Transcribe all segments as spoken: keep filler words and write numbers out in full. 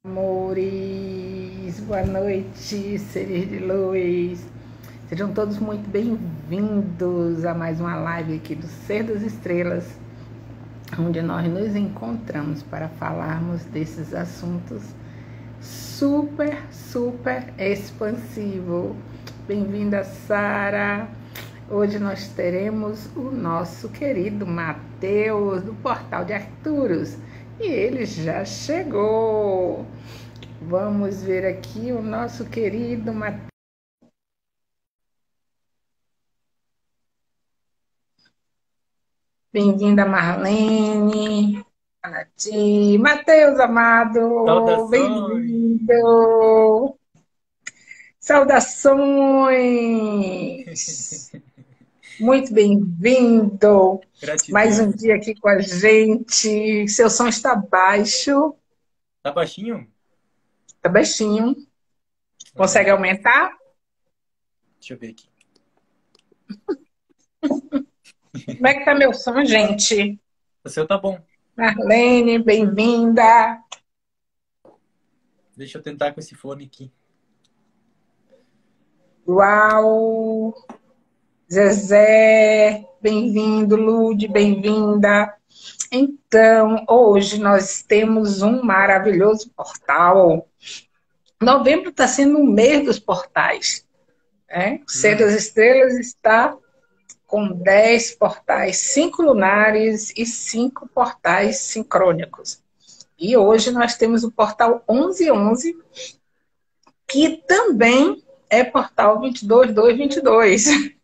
Amores, boa noite, seres de luz. Sejam todos muito bem-vindos a mais uma live aqui do Ser das Estrelas, onde nós nos encontramos para falarmos desses assuntos super, super expansivo. Bem-vinda, Sara. Hoje nós teremos o nosso querido Matheus, do Portal de Arcturus. E ele já chegou. Vamos ver aqui o nosso querido Matheus. Bem-vinda, Marlene. Anati. Matheus, amado. Saudações! Bem-vindo. Saudações. Muito bem-vindo. Mais um Gratidão. dia aqui com a gente. Seu som está baixo. Tá baixinho? Está baixinho. Consegue Ah, aumentar? deixa eu ver aqui. Como é que tá meu som, gente? O seu tá bom. Marlene, bem-vinda. Deixa eu tentar com esse fone aqui. Uau! Zezé, bem-vindo. Lude, bem-vinda. Então, hoje nós temos um maravilhoso portal. Novembro está sendo o mês dos portais. Né? O Ser Hum, das Estrelas está com dez portais, cinco lunares e cinco portais sincrônicos. E hoje nós temos o portal onze onze, que também é portal vinte e dois mil duzentos e vinte e dois.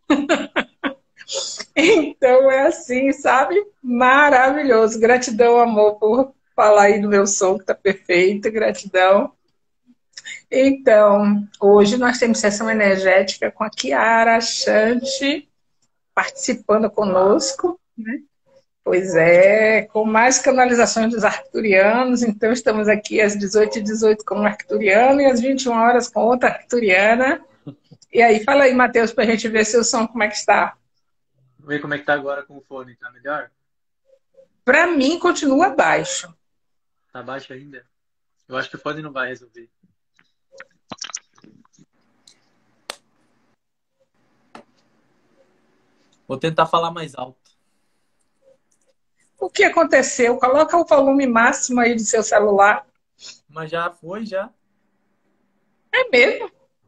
Então é assim, sabe? Maravilhoso. Gratidão, amor, por falar aí do meu som, que tá perfeito. Gratidão. Então, hoje nós temos sessão energética com a Kiara Chante participando conosco. Pois é, com mais canalizações dos arcturianos. Então, estamos aqui às dezoito e dezoito com um arcturiano e às vinte e uma horas com outra arcturiana. E aí, fala aí, Matheus, para a gente ver seu som, como é que está. Vamos ver como é que tá agora com o fone. Tá melhor? Para mim, continua baixo. Tá baixo ainda? Eu acho que o fone não vai resolver. Vou tentar falar mais alto. O que aconteceu? Coloca o volume máximo aí do seu celular. Mas já foi, já. É mesmo?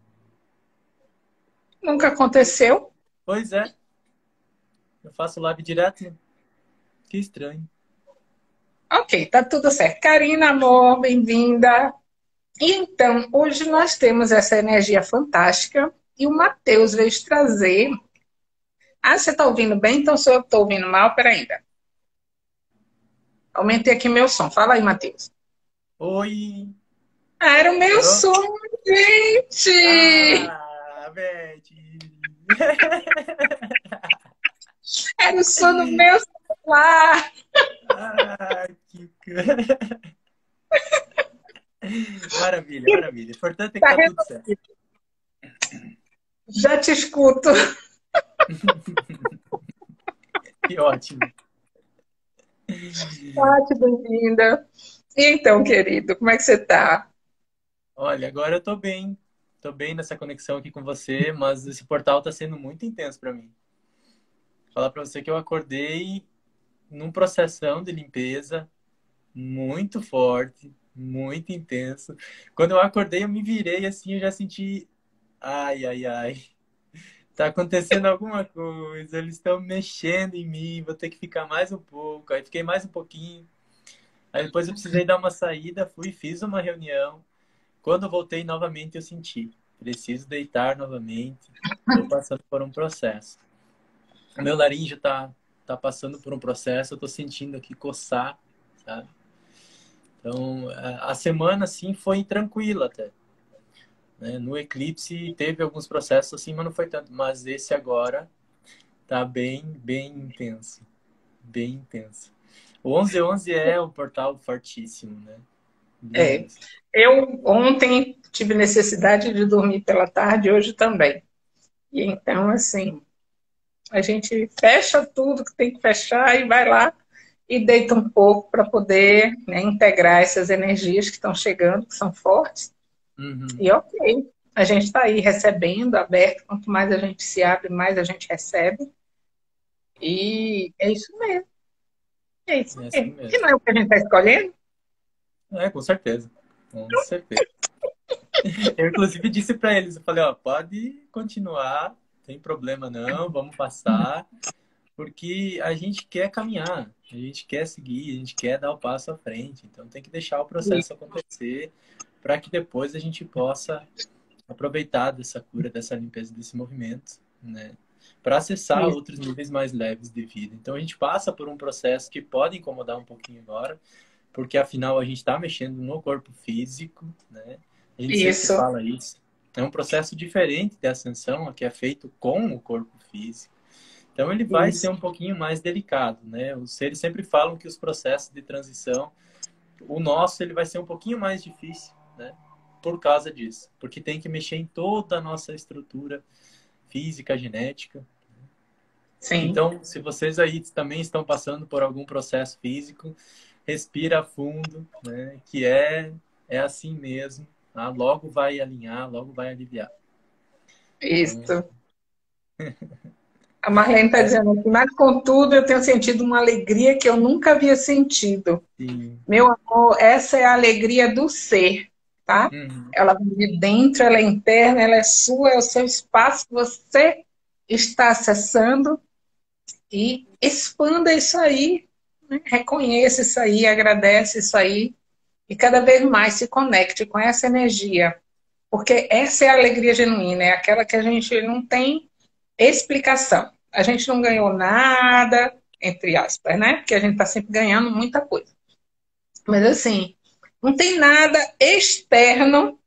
Nunca aconteceu? Pois é. Eu faço live direto. Que estranho. Ok, tá tudo certo. Karina, amor, bem-vinda. E então, hoje nós temos essa energia fantástica e o Matheus veio trazer. Ah, você tá ouvindo bem? Então sou eu que tô ouvindo mal? Peraí ainda. Aumentei aqui meu som. Fala aí, Matheus. Oi! Ah, era o meu Parou? som, gente! Ah, Beth! Era o som do meu celular. Ah, que... Maravilha, maravilha. O importante é que Tá tá tudo certo. resolvido. Já te escuto. Que ótimo. Tati, bem-vinda. E então, querido, como é que você tá? Olha, agora eu tô bem. Tô bem nessa conexão aqui com você, mas esse portal tá sendo muito intenso para mim. Falar para você que eu acordei num processão de limpeza muito forte, muito intenso. Quando eu acordei, eu me virei assim, eu já senti, ai, ai, ai. Tá acontecendo alguma coisa, eles estão mexendo em mim, vou ter que ficar mais um pouco. Aí fiquei mais um pouquinho. Aí depois eu precisei dar uma saída, fui, fiz uma reunião. Quando eu voltei novamente, eu senti. Preciso deitar novamente. Estou passando por um processo. O meu laríngeo está tá passando por um processo. Eu estou sentindo aqui coçar, sabe? Então, a semana, assim, foi tranquila até. Né? No eclipse teve alguns processos assim, mas não foi tanto. Mas esse agora tá bem, bem intenso. Bem intenso. O onze onze é um portal fortíssimo, né? Bem É, mesmo. eu ontem tive necessidade de dormir pela tarde, hoje também. E então, assim, a gente fecha tudo que tem que fechar e vai lá e deita um pouco para poder, né, integrar essas energias que estão chegando, que são fortes. Uhum. E ok, a gente está aí recebendo, aberto, quanto mais a gente se abre, mais a gente recebe. E é isso mesmo, é isso É assim mesmo. E mesmo. não é o que a gente está escolhendo? É, com certeza. Com certeza. Eu, inclusive, disse para eles, eu falei, ó, pode continuar, não tem problema não, vamos passar, porque a gente quer caminhar, a gente quer seguir, a gente quer dar o passo à frente, então tem que deixar o processo acontecer para que depois a gente possa aproveitar dessa cura, dessa limpeza, desse movimento, né? Para acessar Isso, outros níveis mais leves de vida. Então a gente passa por um processo que pode incomodar um pouquinho agora, porque afinal a gente está mexendo no corpo físico, né? A gente sempre isso, fala isso. É um processo diferente de ascensão, que é feito com o corpo físico. Então ele vai ser isso. um pouquinho mais delicado, né? Os seres sempre falam que os processos de transição, o nosso ele vai ser um pouquinho mais difícil, né? Por causa disso, porque tem que mexer em toda a nossa estrutura física, genética. Sim, Então, se vocês aí também estão passando por algum processo físico, respira fundo, né? Que é é assim mesmo, tá? Logo vai alinhar, logo vai aliviar. Então, isso. A Marlene está é, dizendo aqui, mas contudo eu tenho sentido uma alegria que eu nunca havia sentido. sim. Meu amor, essa é a alegria do ser, tá? Uhum. Ela vem de dentro, ela é interna, ela é sua, é o seu espaço que você está acessando e expanda isso aí, né? Reconheça isso aí, agradece isso aí e cada vez mais se conecte com essa energia, porque essa é a alegria genuína, é aquela que a gente não tem explicação. A gente não ganhou nada, entre aspas, né? Porque a gente está sempre ganhando muita coisa. Mas assim, não tem nada externo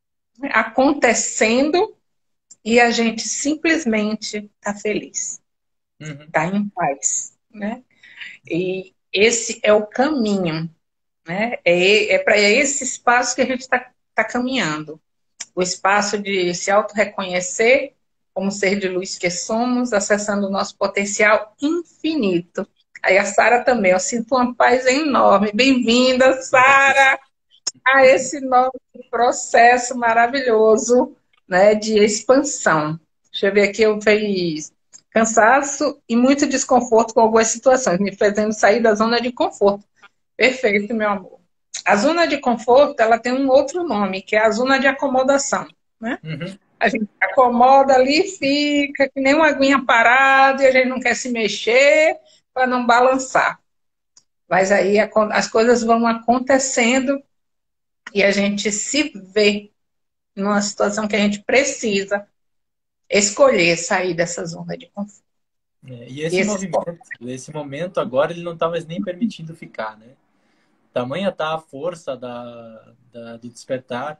acontecendo e a gente simplesmente está feliz, Uhum. está em paz, né? E esse é o caminho, né? É, é para esse espaço que a gente está tá caminhando. O espaço de se auto-reconhecer como ser de luz que somos, acessando o nosso potencial infinito. Aí a Sara também, eu sinto uma paz enorme. Bem-vinda, Sara, a esse novo processo maravilhoso, né, de expansão. Deixa eu ver aqui, eu fiz cansaço e muito desconforto com algumas situações, me fazendo sair da zona de conforto. Perfeito, meu amor. A zona de conforto, ela tem um outro nome, que é a zona de acomodação, né? Uhum. A gente acomoda ali, fica que nem uma aguinha parada e a gente não quer se mexer para não balançar. Mas aí as coisas vão acontecendo e a gente se vê numa situação que a gente precisa escolher sair dessa zona de conforto. É, e E esse esse movimento, esse momento agora, ele não está mais nem permitindo ficar, né? Tamanha tá a força da, da, do despertar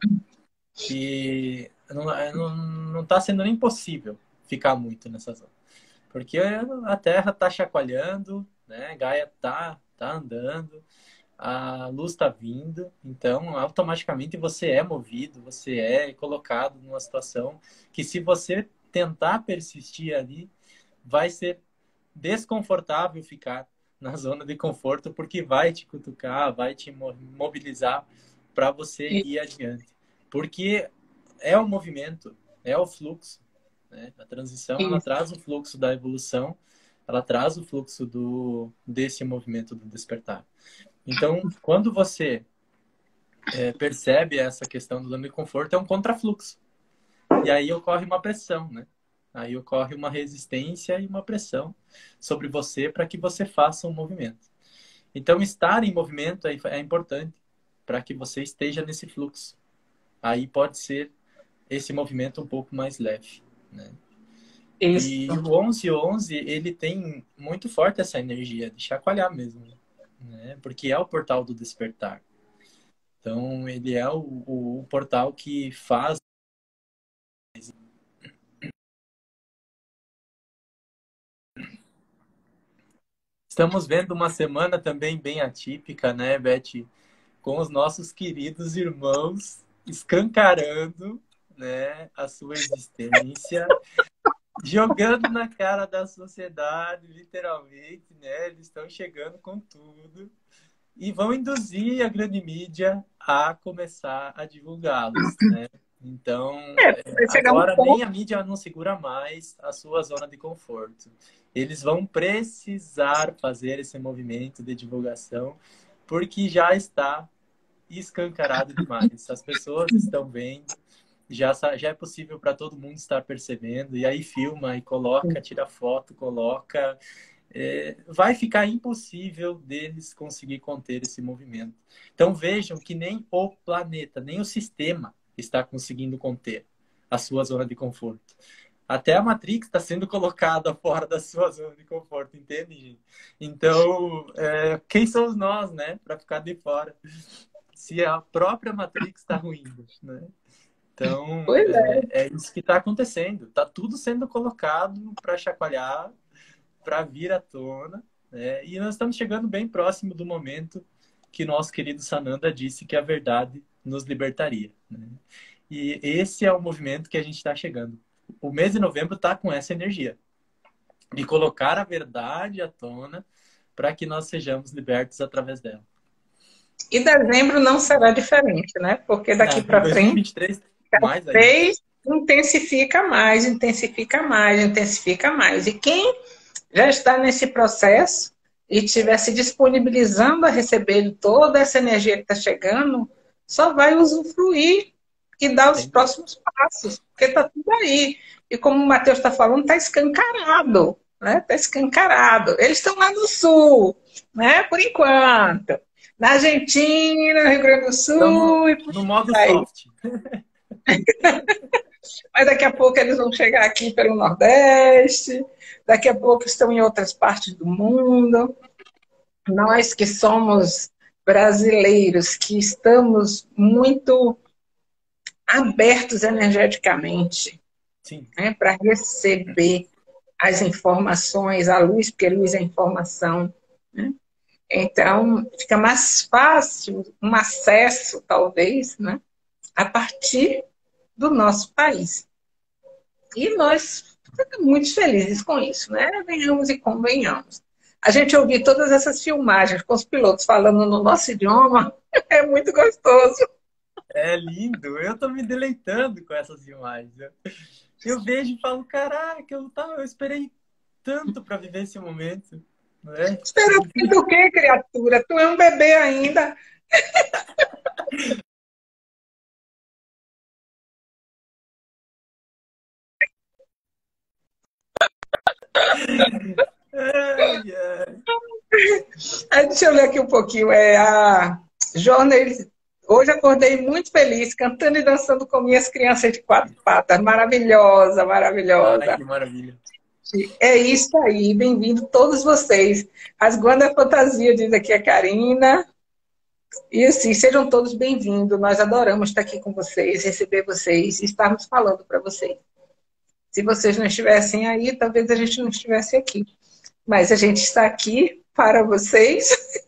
que não, não, não tá sendo nem possível ficar muito nessa zona. Porque a Terra tá chacoalhando, né? Gaia tá, tá andando, a luz tá vindo, então automaticamente você é movido, você é colocado numa situação que se você tentar persistir ali, vai ser desconfortável ficar na zona de conforto, porque vai te cutucar, vai te mobilizar para você ir adiante. Porque é o movimento, é o fluxo, né? A transição, ela isso, traz o fluxo da evolução, ela traz o fluxo do, desse movimento do despertar. Então, quando você é, percebe essa questão do zona de conforto, é um contrafluxo. E aí ocorre uma pressão, né? Aí ocorre uma resistência e uma pressão sobre você para que você faça um movimento. Então, estar em movimento é, é importante para que você esteja nesse fluxo. Aí pode ser esse movimento um pouco mais leve, né? isso. E o onze onze, ele tem muito forte essa energia de chacoalhar mesmo, né? Porque é o portal do despertar. Então, ele é o, o, o portal que faz. Estamos vendo uma semana também bem atípica, né, Beth? Com os nossos queridos irmãos escancarando, né, a sua existência. jogando na cara da sociedade, literalmente, né? Eles estão chegando com tudo e vão induzir a grande mídia a começar a divulgá-los, né? Então, É, é, vai chegar um agora nem ponto. a mídia não segura mais a sua zona de conforto. Eles vão precisar fazer esse movimento de divulgação, porque já está escancarado demais. As pessoas estão vendo, já, já é possível para todo mundo estar percebendo, e aí filma e coloca, tira foto, coloca. É, vai ficar impossível deles conseguir conter esse movimento. Então vejam que nem o planeta, nem o sistema está conseguindo conter a sua zona de conforto. Até a Matrix está sendo colocada fora da sua zona de conforto, entende, gente? Então, é, quem somos nós, né, para ficar de fora? Se a própria Matrix está ruindo, né? Então, Pois é. é, é isso que está acontecendo. Está tudo sendo colocado para chacoalhar, para vir à tona, né? E nós estamos chegando bem próximo do momento que nosso querido Sananda disse que a verdade nos libertaria, né? E esse é o movimento que a gente está chegando. O mês de novembro está com essa energia de colocar a verdade à tona para que nós sejamos libertos através dela. E dezembro não será diferente, né? Porque daqui Ah, em para frente, dois mil e vinte e três, cada mais ainda. vez intensifica mais, intensifica mais, intensifica mais. E quem já está nesse processo e estiver se disponibilizando a receber toda essa energia que está chegando, só vai usufruir e dar os Sem dúvida. próximos passos, porque está tudo aí. E como o Matheus está falando, está escancarado, né? Está escancarado. Eles estão lá no sul, né? Por enquanto. Na Argentina, no Rio Grande do Estamos Sul e por no modo aí. soft. Mas daqui a pouco eles vão chegar aqui pelo Nordeste, daqui a pouco estão em outras partes do mundo. Nós que somos brasileiros, que estamos muito abertos energeticamente, Sim. né, para receber as informações, a luz, porque luz é informação, né? Então, fica mais fácil um acesso, talvez, né, a partir do nosso país. E nós ficamos muito felizes com isso, né? Venhamos e convenhamos. A gente ouvir todas essas filmagens com os pilotos falando no nosso idioma é muito gostoso. É lindo. Eu tô me deleitando com essas imagens. Eu vejo e falo, caraca, eu, tava, eu esperei tanto para viver esse momento. Não é? Esperando do quê, criatura? Tu é um bebê ainda. Ai, ai. Aí, deixa eu ler aqui um pouquinho. É a Jornal. Hoje acordei muito feliz, cantando e dançando com minhas crianças de quatro patas. Maravilhosa, Ai, maravilhosa. que maravilha. É isso aí, bem-vindo todos vocês. Rasgando a fantasia, diz aqui a Karina. E assim, sejam todos bem-vindos. Nós adoramos estar aqui com vocês, receber vocês e estarmos falando para vocês. Se vocês não estivessem aí, talvez a gente não estivesse aqui. Mas a gente está aqui para vocês,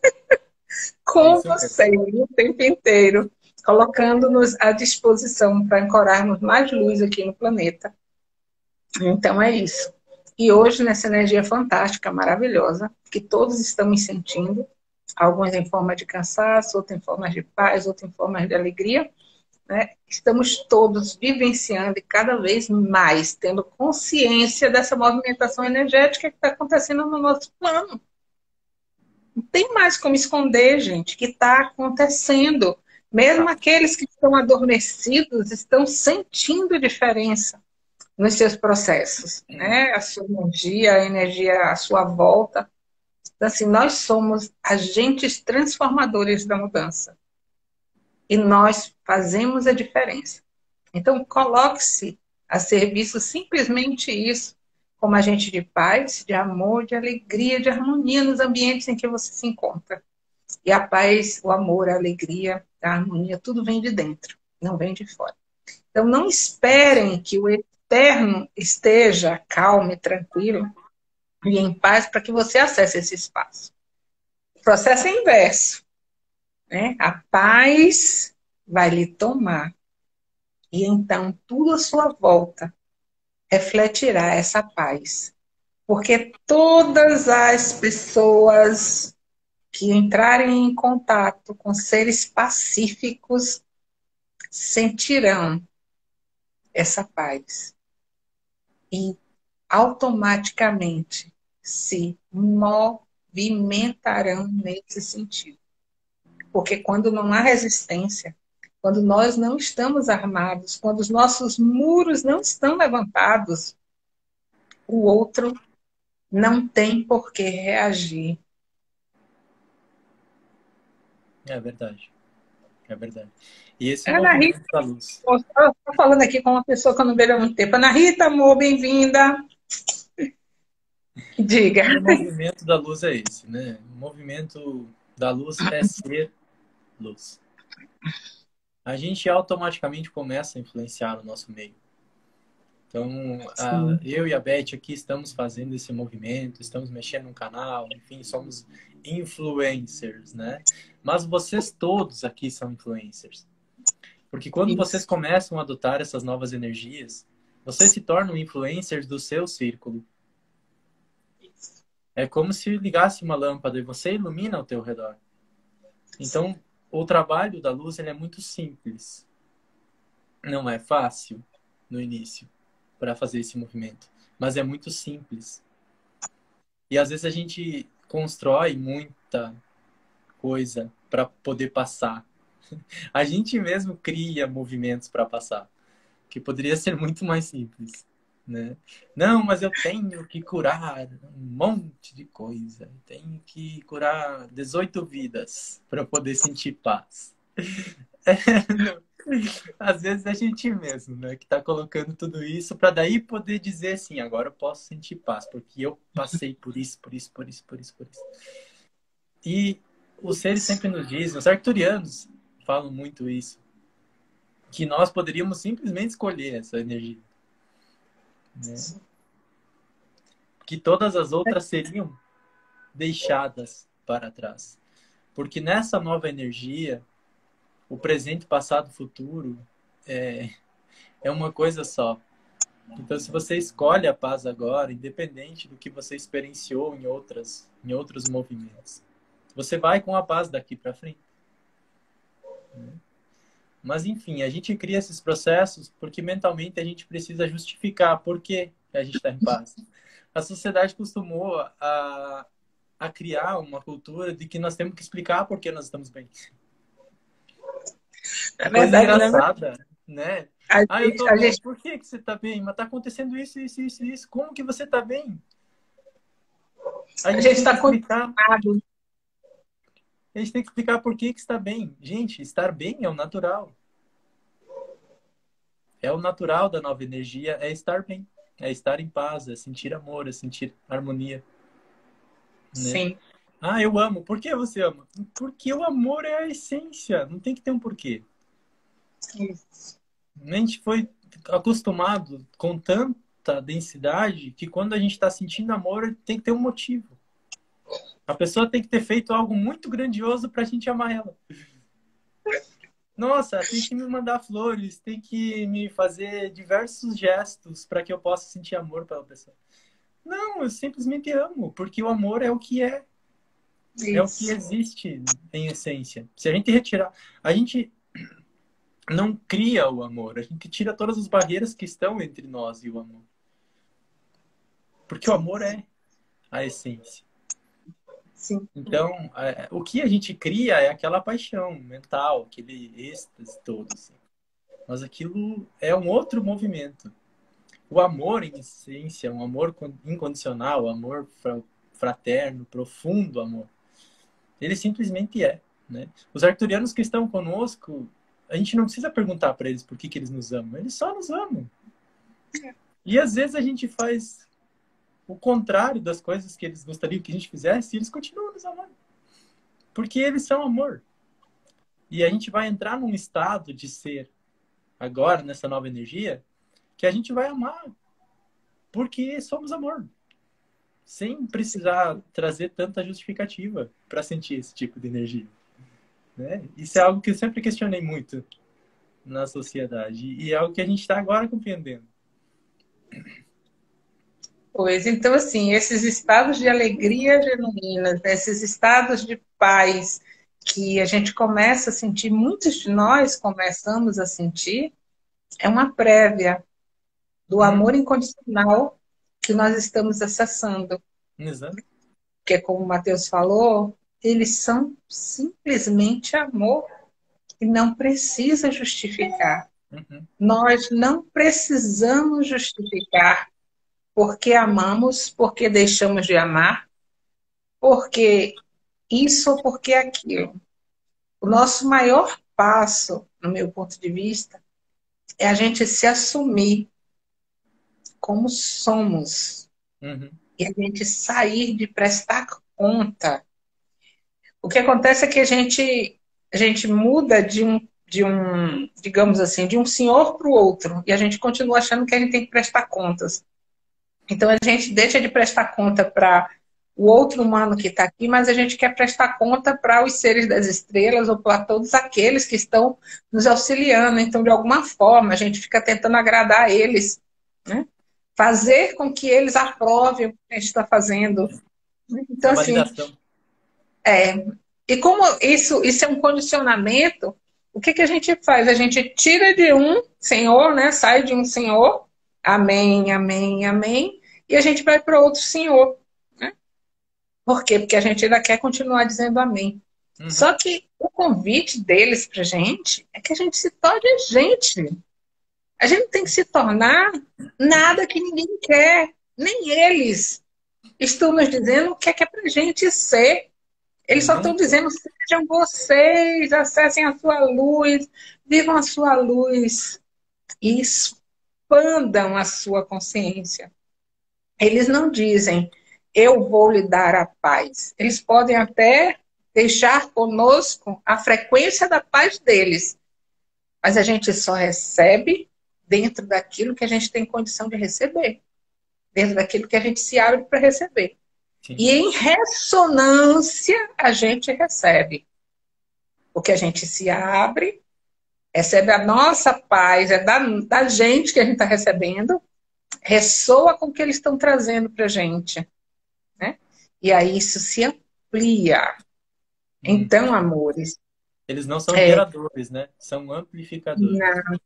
É com isso mesmo. vocês, o tempo inteiro, colocando-nos à disposição para ancorarmos mais luz aqui no planeta. Então é isso. E hoje, nessa energia fantástica, maravilhosa, que todos estamos sentindo, alguns em forma de cansaço, outros em forma de paz, outros em forma de alegria, né? Estamos todos vivenciando e cada vez mais tendo consciência dessa movimentação energética que está acontecendo no nosso plano. Não tem mais como esconder, gente, que está acontecendo. Mesmo Tá. aqueles que estão adormecidos estão sentindo diferença nos seus processos, né? A sua energia, a energia à sua volta. Então, assim, nós somos agentes transformadores da mudança. E nós fazemos a diferença. Então, coloque-se a serviço simplesmente isso, como agente de paz, de amor, de alegria, de harmonia nos ambientes em que você se encontra. E a paz, o amor, a alegria, a harmonia, tudo vem de dentro, não vem de fora. Então, não esperem que o externo esteja calmo e tranquilo e em paz para que você acesse esse espaço. O processo é inverso, né? A paz vai lhe tomar. E então, tudo à sua volta refletirá essa paz. Porque todas as pessoas que entrarem em contato com seres pacíficos sentirão essa paz e automaticamente se movimentarão nesse sentido. Porque quando não há resistência, quando nós não estamos armados, quando os nossos muros não estão levantados, o outro não tem por que reagir. É verdade. É verdade. E esse Ana Rita, movimento da luz. estou falando aqui com uma pessoa que eu não vejo há muito tempo. Ana Rita, amor, bem-vinda. Diga. E o movimento da luz é esse, né? O movimento da luz é ser luz. A gente automaticamente começa a influenciar o nosso meio. Então, a, eu e a Beth aqui estamos fazendo esse movimento, estamos mexendo no canal, enfim, somos influencers, né? Mas vocês todos aqui são influencers. Porque quando Isso. vocês começam a adotar essas novas energias, vocês se tornam influencers do seu círculo. É como se ligasse uma lâmpada e você ilumina ao teu redor. Então, o trabalho da luz ele é muito simples. Não é fácil no início para fazer esse movimento, mas é muito simples. E às vezes a gente constrói muita coisa para poder passar. A gente mesmo cria movimentos para passar, que poderia ser muito mais simples, né? Não, mas eu tenho que curar um monte de coisa. Tenho que curar dezoito vidas para poder sentir paz. Às vezes é a gente mesmo, né, que está colocando tudo isso para daí poder dizer assim, agora eu posso sentir paz, porque eu passei por isso, por isso, por isso, por isso, por isso. E os seres sempre nos dizem, os arcturianos falam muito isso, que nós poderíamos simplesmente escolher essa energia, né? Que todas as outras seriam deixadas para trás. Porque nessa nova energia, o presente, passado, futuro é, é uma coisa só. Então, se você escolhe a paz agora, independente do que você experienciou em, outras, em outros movimentos, você vai com a paz daqui para frente. Mas, enfim, a gente cria esses processos porque mentalmente a gente precisa justificar por que a gente está em paz. A sociedade costumou a, a criar uma cultura de que nós temos que explicar por que nós estamos bem. É Coisa verdade, né? engraçada, né? A Ah, eu gente, tô a bem. gente, Por que que você tá bem? Mas tá acontecendo isso, isso, isso, isso. Como que você tá bem? A a gente gente tem que está explicar. condicionado. A gente tem que explicar por que que está bem. Gente, estar bem é o natural. É o natural da nova energia, é estar bem. É estar em paz, é sentir amor, é sentir harmonia, né? Sim. Ah, eu amo. Por que você ama? Porque o amor é a essência. Não tem que ter um porquê. Isso. A gente foi acostumado com tanta densidade que quando a gente está sentindo amor, tem que ter um motivo. A pessoa tem que ter feito algo muito grandioso para a gente amar ela. Nossa, tem que me mandar flores, tem que me fazer diversos gestos para que eu possa sentir amor pela pessoa. Não, eu simplesmente amo, porque o amor é o que é. É o que Isso. existe em essência. Se a gente retirar... A gente não cria o amor, a gente tira todas as barreiras que estão entre nós e o amor. Porque o amor é a essência. Sim. Então, é, o que a gente cria é aquela paixão mental, aquele êxtase todo. Assim. Mas aquilo é um outro movimento. O amor, em essência, um amor incondicional, amor fraterno, profundo amor, ele simplesmente é. Né? Os arcturianos que estão conosco, a gente não precisa perguntar para eles por que, que eles nos amam. Eles só nos amam. E às vezes a gente faz o contrário das coisas que eles gostariam que a gente fizesse e eles continuam nos amando. Porque eles são amor. E a gente vai entrar num estado de ser, agora, nessa nova energia, que a gente vai amar. Porque somos amor. Sem precisar trazer tanta justificativa para sentir esse tipo de energia. Né? Isso é algo que eu sempre questionei muito na sociedade. E é algo que a gente está agora compreendendo. Pois, então, assim, esses estados de alegria genuína, esses estados de paz que a gente começa a sentir, muitos de nós começamos a sentir, é uma prévia do Hum, amor incondicional que nós estamos acessando. exato. Porque, como o Matheus falou, eles são simplesmente amor e não precisa justificar. Uhum. Nós não precisamos justificar porque amamos, porque deixamos de amar, porque isso ou porque aquilo. O nosso maior passo, no meu ponto de vista, é a gente se assumir como somos Uhum. e a gente sair de prestar conta. O que acontece é que a gente, a gente muda de um, de um, digamos assim, de um senhor para o outro e a gente continua achando que a gente tem que prestar contas. Então a gente deixa de prestar conta para o outro humano que está aqui, mas a gente quer prestar conta para os seres das estrelas ou para todos aqueles que estão nos auxiliando. Então, de alguma forma, a gente fica tentando agradar eles, né? Fazer com que eles aprovem o que a gente está fazendo. Então, A assim, validação. é. E como isso, isso é um condicionamento, o que, que a gente faz? A gente tira de um senhor, né? Sai de um senhor, amém, amém, amém, e a gente vai para outro senhor. Né? Por quê? Porque a gente ainda quer continuar dizendo amém. Uhum. Só que o convite deles para a gente é que a gente se torne gente. A gente não tem que se tornar nada que ninguém quer, nem eles estão nos dizendo o que é que é para a gente ser. Eles E só estão nunca. dizendo, sejam vocês, acessem a sua luz, vivam a sua luz e expandam a sua consciência. Eles não dizem, eu vou lhe dar a paz. Eles podem até deixar conosco a frequência da paz deles, mas a gente só recebe dentro daquilo que a gente tem condição de receber, dentro daquilo que a gente se abre para receber. Sim. E em ressonância a gente recebe. Porque a gente se abre, recebe a nossa paz, é da, da gente que a gente está recebendo, ressoa com o que eles estão trazendo para a gente. Né? E aí isso se amplia. Hum. Então, amores, Eles não são é, geradores, né? São amplificadores. na,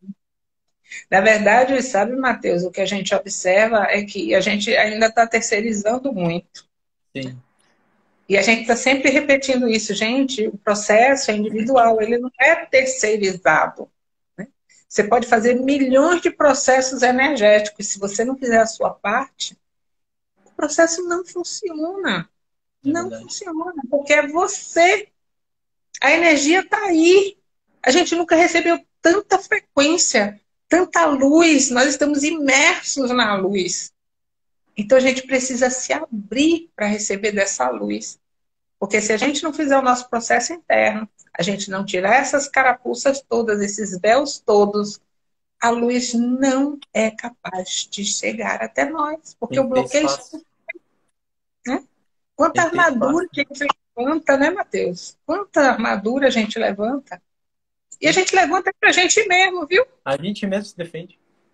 na verdade, sabe, Matheus, o que a gente observa é que a gente ainda está terceirizando muito. Sim. E a gente está sempre repetindo isso, gente, o processo é individual, ele não é terceirizado. Né? Você pode fazer milhões de processos energéticos, se você não fizer a sua parte, o processo não funciona. É Não verdade. funciona, porque é você. A energia está aí. A gente nunca recebeu tanta frequência, tanta luz, nós estamos imersos na luz. Então a gente precisa se abrir para receber dessa luz. Porque se a gente não fizer o nosso processo interno, a gente não tirar essas carapuças todas, esses véus todos, a luz não é capaz de chegar até nós. Porque Tem o que ter bloqueio está, espaço. né? Quanta Tem que ter armadura espaço. que a gente levanta, né, Matheus? Quanta armadura a gente levanta. E a Sim. gente levanta pra gente mesmo, viu? A gente mesmo se defende.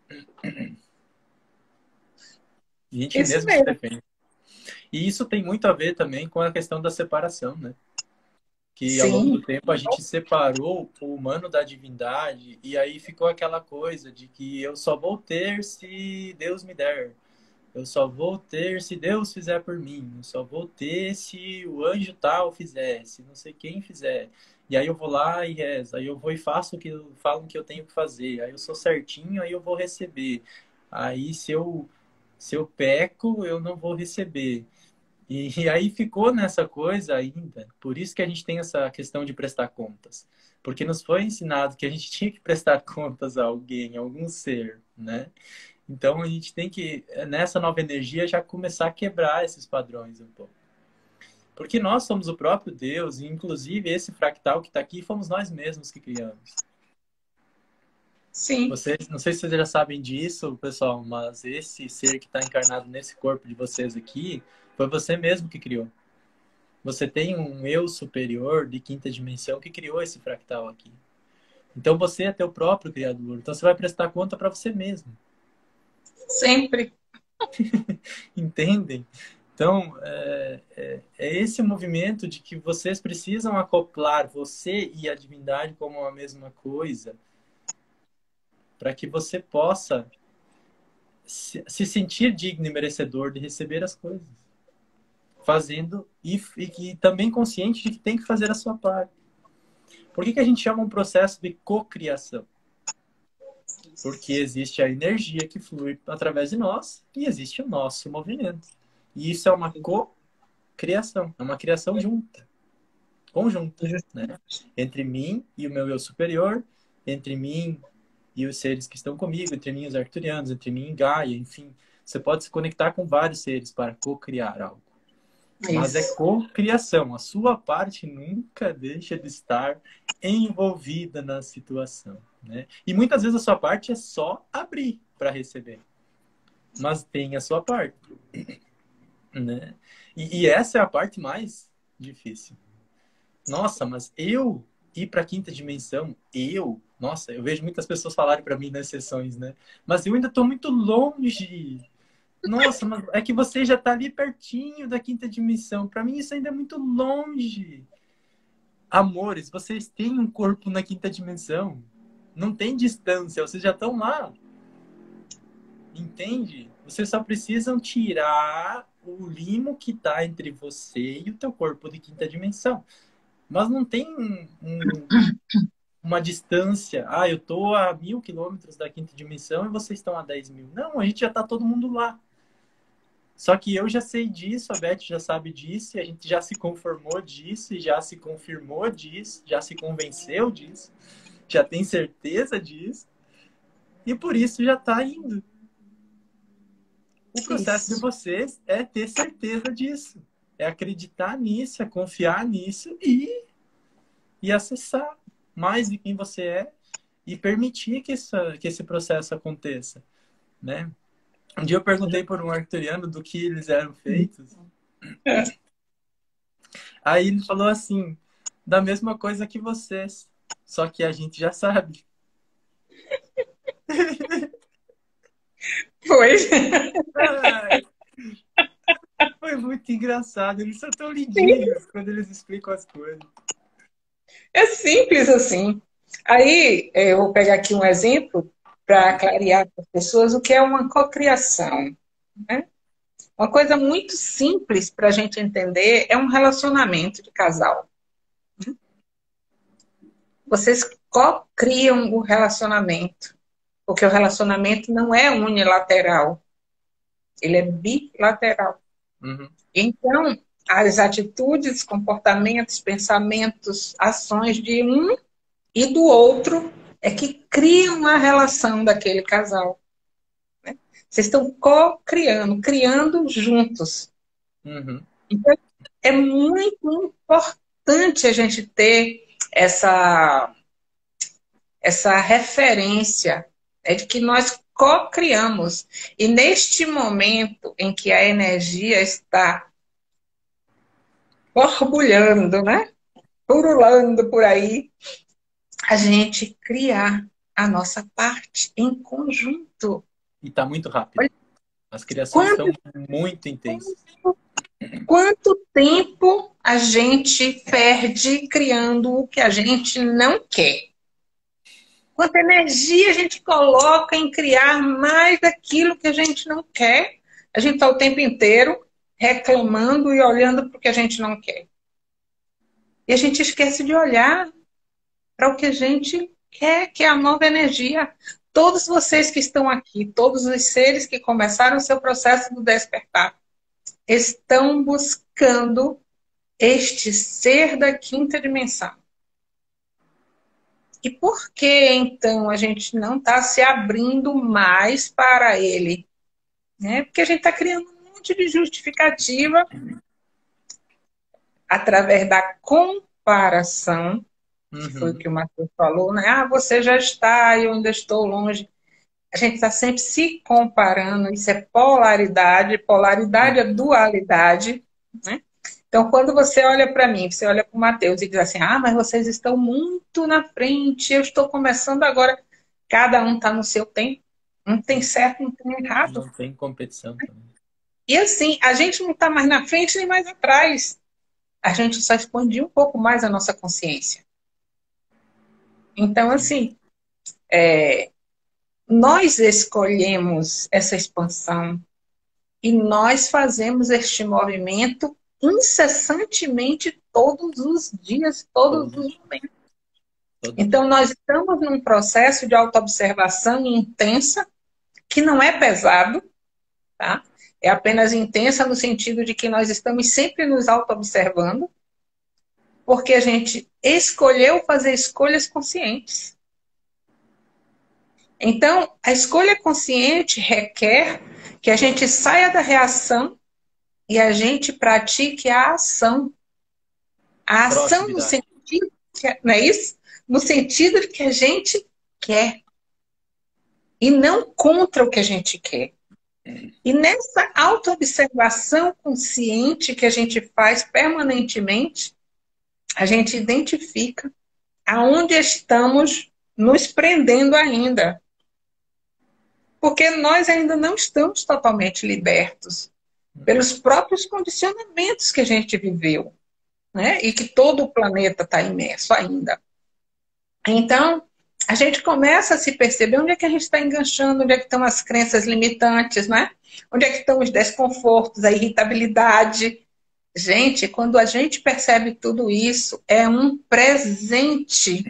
A gente Isso mesmo se mesmo. defende. E isso tem muito a ver também com a questão da separação, né? Que ao longo do Sim, tempo a gente separou o humano da divindade e aí ficou aquela coisa de que eu só vou ter se Deus me der. Eu só vou ter se Deus fizer por mim. Eu só vou ter se o anjo tal fizer, se não sei quem fizer. E aí eu vou lá e rezo. Aí eu vou e faço o que falam que eu tenho que fazer. Aí eu sou certinho, aí eu vou receber. Aí se eu, se eu peco, eu não vou receber. E, e aí ficou nessa coisa ainda. Por isso que a gente tem essa questão de prestar contas. Porque nos foi ensinado que a gente tinha que prestar contas a alguém, a algum ser, né? Então a gente tem que, nessa nova energia, já começar a quebrar esses padrões um pouco. Porque nós somos o próprio Deus, e inclusive esse fractal que está aqui, fomos nós mesmos que criamos. sim. Vocês, não sei se vocês já sabem disso, pessoal, mas esse ser que está encarnado nesse corpo de vocês aqui, foi você mesmo que criou. Você tem um eu superior de quinta dimensão que criou esse fractal aqui. Então você é teu próprio criador. Então você vai prestar conta para você mesmo. Sempre. Entendem? Então, é, é, é esse movimento de que vocês precisam acoplar você e a divindade como a mesma coisa, para que você possa se, se sentir digno e merecedor de receber as coisas. Fazendo e, e, e também consciente de que tem que fazer a sua parte. Por que, que a gente chama um processo de cocriação? Porque existe a energia que flui através de nós e existe o nosso movimento. E isso é uma cocriação, é uma criação junta, conjunta, né? Entre mim e o meu eu superior, entre mim e os seres que estão comigo, entre mim e os arcturianos, entre mim e Gaia, enfim. Você pode se conectar com vários seres para cocriar algo. Mas é cocriação. A sua parte nunca deixa de estar envolvida na situação, né? E muitas vezes a sua parte é só abrir para receber. Mas tem a sua parte, né? E, e essa é a parte mais difícil. Nossa, mas eu ir para a quinta dimensão, eu, nossa, eu vejo muitas pessoas falarem para mim nas sessões, né? Mas eu ainda estou muito longe. Nossa, mas é que você já está ali pertinho da quinta dimensão. Para mim isso ainda é muito longe. Amores, vocês têm um corpo na quinta dimensão. Não tem distância, vocês já estão lá. Entende? Vocês só precisam tirar o limo que está entre você e o teu corpo de quinta dimensão. Mas não tem um, um, uma distância. Ah, eu estou a mil quilômetros da quinta dimensão e vocês estão a dez mil. Não, a gente já está todo mundo lá. Só que eu já sei disso, a Beth já sabe disso, e a gente já se conformou disso, e já se confirmou disso, já se convenceu disso, já tem certeza disso, e por isso já está indo. O processo isso. de vocês é ter certeza disso, é acreditar nisso, é confiar nisso e, e acessar mais de quem você é e permitir que, essa, que esse processo aconteça, né? Um dia eu perguntei por um arcturiano do que eles eram feitos. É. Aí ele falou assim, da mesma coisa que vocês, só que a gente já sabe. Foi. Ai, foi muito engraçado. Eles são tão lindinhos Sim. quando eles explicam as coisas. É simples assim. Aí eu vou pegar aqui um exemplo para clarear para as pessoas o que é uma cocriação, né? Uma coisa muito simples para a gente entender é um relacionamento de casal. Vocês co-criam o relacionamento, porque o relacionamento não é unilateral, ele é bilateral. Uhum. Então, as atitudes, comportamentos, pensamentos, ações de um e do outro é que criam a relação daquele casal. Né? Vocês estão co-criando, criando juntos. Uhum. Então, é muito importante a gente ter essa, essa referência é de que nós co-criamos. E neste momento em que a energia está borbulhando, né? Purulando por aí, a gente criar a nossa parte em conjunto. E está muito rápido. As criações estão muito intensas. Quanto tempo a gente perde criando o que a gente não quer? Quanta energia a gente coloca em criar mais daquilo que a gente não quer? A gente está o tempo inteiro reclamando e olhando para o que a gente não quer. E a gente esquece de olhar para o que a gente quer, que é a nova energia. Todos vocês que estão aqui, todos os seres que começaram o seu processo do despertar, estão buscando este ser da quinta dimensão. E por que, então, a gente não está se abrindo mais para ele? Né? Porque a gente está criando um monte de justificativa através da comparação, que foi o que o Matheus falou, né? Ah, você já está, eu ainda estou longe. A gente está sempre se comparando, isso é polaridade, polaridade é dualidade, né? Então, quando você olha para mim, você olha para o Matheus e diz assim, ah, mas vocês estão muito na frente, eu estou começando agora. Cada um está no seu tempo. Não tem certo, não tem errado. Não tem competição também. E assim, a gente não está mais na frente nem mais atrás. A gente só expandiu um pouco mais a nossa consciência. Então, Sim. assim, é, nós escolhemos essa expansão e nós fazemos este movimento incessantemente todos os dias, todos Todo os dia. momentos. Todo dia. Então, nós estamos num processo de autoobservação intensa, que não é pesado, tá? É apenas intensa no sentido de que nós estamos sempre nos autoobservando, porque a gente escolheu fazer escolhas conscientes. Então, a escolha consciente requer que a gente saia da reação e a gente pratique a ação. A ação no Proatividade. sentido, que, não é isso? No sentido de que a gente quer e não contra o que a gente quer. E nessa autoobservação consciente que a gente faz permanentemente, a gente identifica aonde estamos nos prendendo ainda. Porque nós ainda não estamos totalmente libertos pelos próprios condicionamentos que a gente viveu, né? E que todo o planeta está imerso ainda. Então, a gente começa a se perceber onde é que a gente está enganchando, onde é que estão as crenças limitantes, né? Onde é que estão os desconfortos, a irritabilidade. Gente, quando a gente percebe tudo isso, é um presente.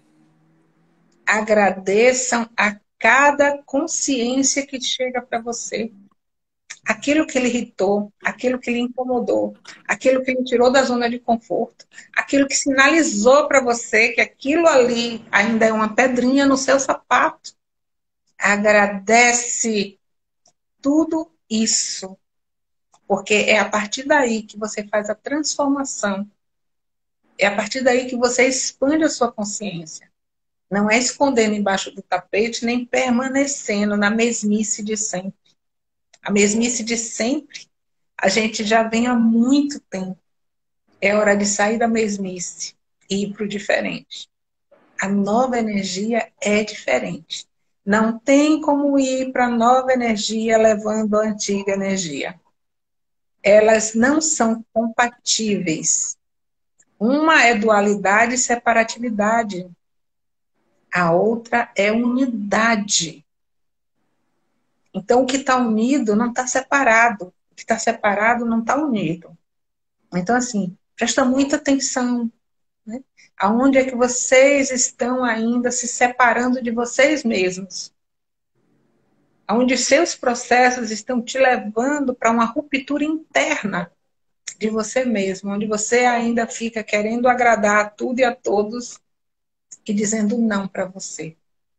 Agradeçam a cada consciência que chega para você. Aquilo que lhe irritou, aquilo que lhe incomodou, aquilo que lhe tirou da zona de conforto, aquilo que sinalizou para você que aquilo ali ainda é uma pedrinha no seu sapato. Agradece tudo isso, porque é a partir daí que você faz a transformação. É a partir daí que você expande a sua consciência. Não é escondendo embaixo do tapete, nem permanecendo na mesmice de sempre. A mesmice de sempre, a gente já vem há muito tempo. É hora de sair da mesmice e ir para o diferente. A nova energia é diferente. Não tem como ir para a nova energia levando a antiga energia. Elas não são compatíveis. Uma é dualidade e separatividade. A outra é unidade. Então, o que está unido não está separado. O que está separado não está unido. Então, assim, presta muita atenção. Né? Aonde é que vocês estão ainda se separando de vocês mesmos? Aonde seus processos estão te levando para uma ruptura interna de você mesmo, onde você ainda fica querendo agradar a tudo e a todos e dizendo não para você.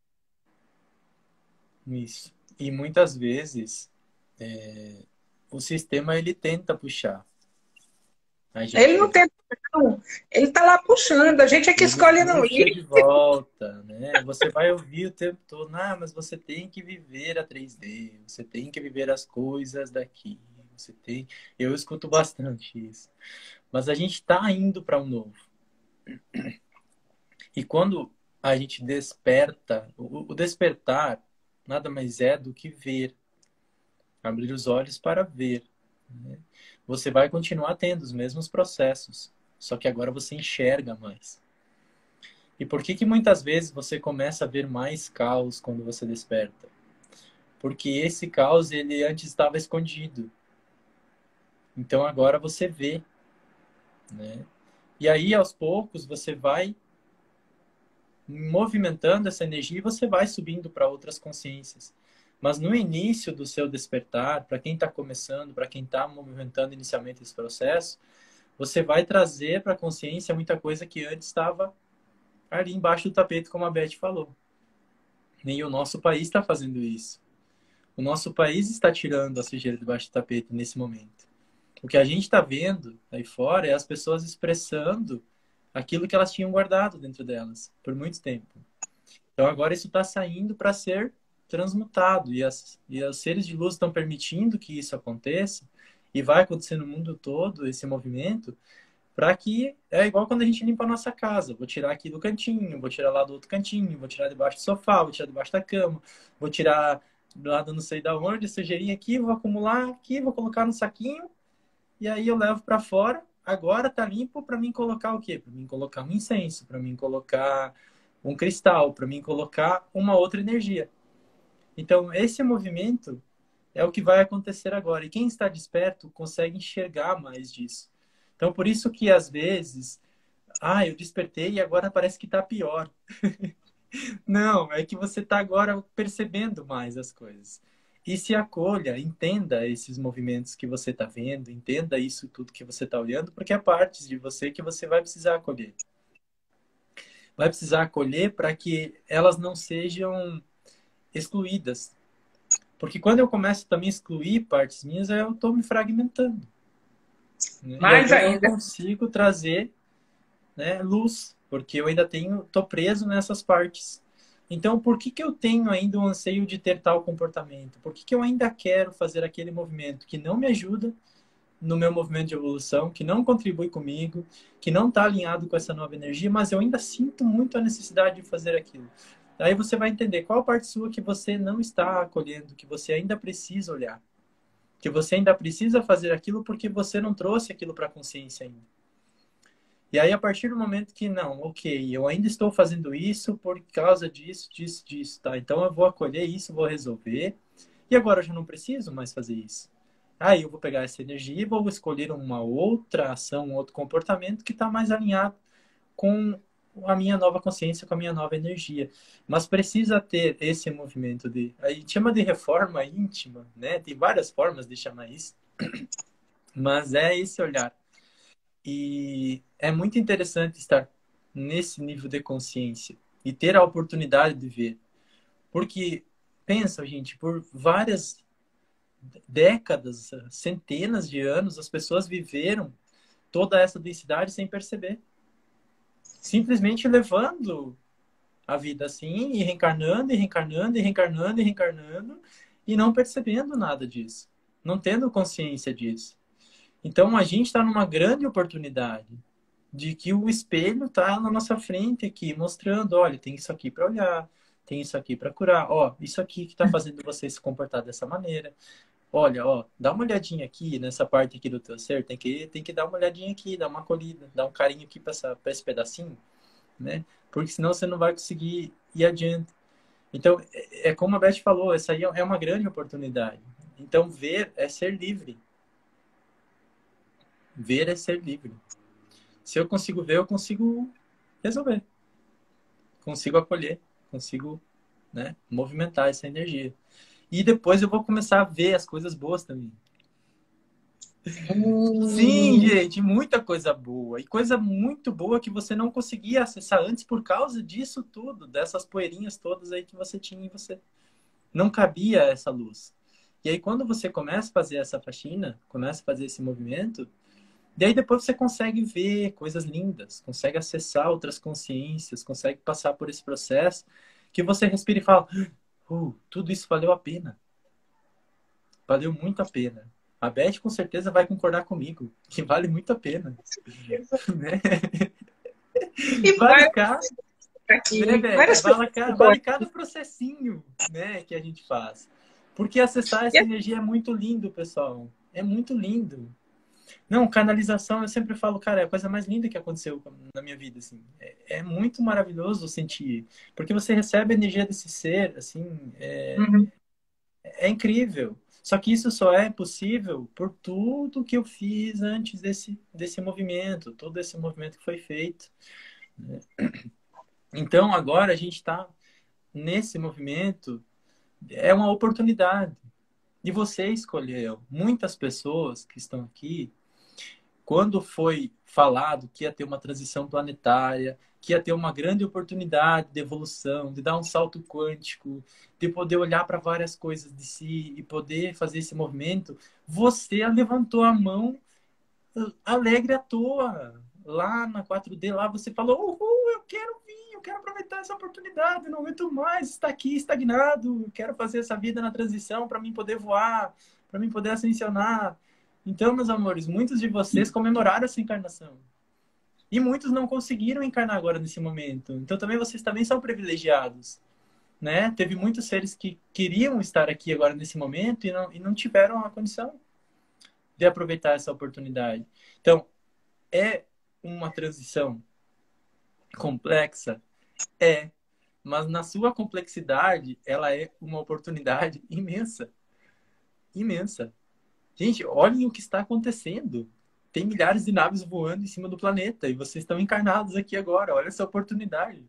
Isso. E muitas vezes é, o sistema ele tenta puxar a gente Ele para não tem não. Ele está lá puxando, a gente é que ele escolhe não puxa ir. de volta, né? Você vai ouvir o tempo todo, ah, mas você tem que viver a três D, você tem que viver as coisas daqui, você tem. Eu escuto bastante isso. Mas a gente está indo para um novo. E quando a gente desperta, o, o despertar nada mais é do que ver, abrir os olhos para ver. Né? Você vai continuar tendo os mesmos processos, só que agora você enxerga mais. E por que que muitas vezes você começa a ver mais caos quando você desperta? Porque esse caos ele antes estava escondido. Então agora você vê, né? E aí aos poucos você vai movimentando essa energia e você vai subindo para outras consciências. Mas no início do seu despertar, para quem está começando, para quem está movimentando inicialmente esse processo, você vai trazer para a consciência muita coisa que antes estava ali embaixo do tapete, como a Beth falou. E o nosso país está fazendo isso. O nosso país está tirando a sujeira debaixo do tapete nesse momento. O que a gente está vendo aí fora é as pessoas expressando aquilo que elas tinham guardado dentro delas por muito tempo. Então agora isso está saindo para ser transmutado e, as, e os seres de luz estão permitindo que isso aconteça e vai acontecer no mundo todo esse movimento para que é igual quando a gente limpa a nossa casa. Vou tirar aqui do cantinho, vou tirar lá do outro cantinho, vou tirar debaixo do sofá, vou tirar debaixo da cama, vou tirar lá do não sei da onde, sujeirinha aqui, vou acumular aqui, vou colocar no saquinho, e aí eu levo para fora. Agora tá limpo para mim colocar o quê? Para mim colocar um incenso, para mim colocar um cristal, para mim colocar uma outra energia. Então, esse movimento é o que vai acontecer agora. E quem está desperto consegue enxergar mais disso. Então, por isso que às vezes, ah, eu despertei e agora parece que está pior. Não, é que você está agora percebendo mais as coisas. E se acolha, entenda esses movimentos que você está vendo, entenda isso tudo que você está olhando, porque é partes de você que você vai precisar acolher. Vai precisar acolher para que elas não sejam excluídas. Porque quando eu começo também a excluir partes minhas, eu estou me fragmentando. Né? Mais E aí eu não ainda. consigo trazer, né, luz, porque eu ainda tenho, estou preso nessas partes. Então, por que que eu tenho ainda um anseio de ter tal comportamento? Por que que eu ainda quero fazer aquele movimento que não me ajuda no meu movimento de evolução, que não contribui comigo, que não está alinhado com essa nova energia, mas eu ainda sinto muito a necessidade de fazer aquilo? Aí você vai entender qual parte sua que você não está acolhendo, que você ainda precisa olhar, que você ainda precisa fazer aquilo porque você não trouxe aquilo para a consciência ainda. E aí, a partir do momento que, não, ok, eu ainda estou fazendo isso por causa disso, disso, disso, tá? Então, eu vou acolher isso, vou resolver. E agora eu já não preciso mais fazer isso. Aí, eu vou pegar essa energia e vou escolher uma outra ação, um outro comportamento que está mais alinhado com a minha nova consciência, com a minha nova energia. Mas precisa ter esse movimento de... A gente chama de reforma íntima, né? Tem várias formas de chamar isso. Mas é esse olhar. E é muito interessante estar nesse nível de consciência e ter a oportunidade de ver. Porque, pensa, gente, por várias décadas, centenas de anos, as pessoas viveram toda essa densidade sem perceber. Simplesmente levando a vida assim, e reencarnando, e reencarnando, e reencarnando, e reencarnando, e não percebendo nada disso. Não tendo consciência disso. Então, a gente está numa grande oportunidade de que o espelho está na nossa frente aqui, mostrando, olha, tem isso aqui para olhar, tem isso aqui para curar, ó, isso aqui que está fazendo você se comportar dessa maneira. Olha, ó, dá uma olhadinha aqui nessa parte aqui do teu ser, tem que, tem que dar uma olhadinha aqui, dar uma acolhida, dar um carinho aqui para esse pedacinho, né? Porque senão você não vai conseguir ir adiante. Então, é, é como a Beth falou, essa aí é uma grande oportunidade. Então, ver é ser livre. Ver é ser livre. Se eu consigo ver, eu consigo resolver. Consigo acolher. Consigo, né, movimentar essa energia. E depois eu vou começar a ver as coisas boas também. Sim, Hum. gente, muita coisa boa. E coisa muito boa que você não conseguia acessar antes por causa disso tudo, dessas poeirinhas todas aí que você tinha em você. Não cabia essa luz. E aí, quando você começa a fazer essa faxina, começa a fazer esse movimento, daí depois você consegue ver coisas lindas, consegue acessar outras consciências, consegue passar por esse processo que você respira e fala, uh, tudo isso valeu a pena. Valeu muito a pena. A Beth com certeza vai concordar comigo, que vale muito a pena. Né? E Vale várias cada, né, aqui, Beth? várias Vale, pessoas. ca- vale cada processinho, né, que a gente faz. Porque acessar E essa energia é muito lindo, pessoal. É muito lindo. Não, canalização, eu sempre falo, cara, é a coisa mais linda que aconteceu na minha vida, assim. É, é muito maravilhoso sentir, porque você recebe a energia desse ser, assim, é, Uhum. é incrível. Só que isso só é possível por tudo que eu fiz antes desse, desse movimento, todo esse movimento que foi feito. Né? Então, agora a gente está nesse movimento, é uma oportunidade. E você escolheu. Muitas pessoas que estão aqui quando foi falado que ia ter uma transição planetária, que ia ter uma grande oportunidade de evolução, de dar um salto quântico, de poder olhar para várias coisas de si e poder fazer esse movimento, você levantou a mão alegre à toa. Lá na quatro D, lá você falou, uhul, eu quero vir, eu quero aproveitar essa oportunidade, não aguento mais estar aqui estagnado, eu quero fazer essa vida na transição para mim poder voar, para mim poder ascensionar. Então, meus amores, muitos de vocês comemoraram essa encarnação. E muitos não conseguiram encarnar agora nesse momento. Então, também vocês também são privilegiados. né? Teve muitos seres que queriam estar aqui agora nesse momento e não, e não tiveram a condição de aproveitar essa oportunidade. Então, é uma transição complexa? É. Mas na sua complexidade, ela é uma oportunidade imensa. Imensa. Gente, olhem o que está acontecendo. Tem milhares de naves voando em cima do planeta e vocês estão encarnados aqui agora. Olha essa oportunidade.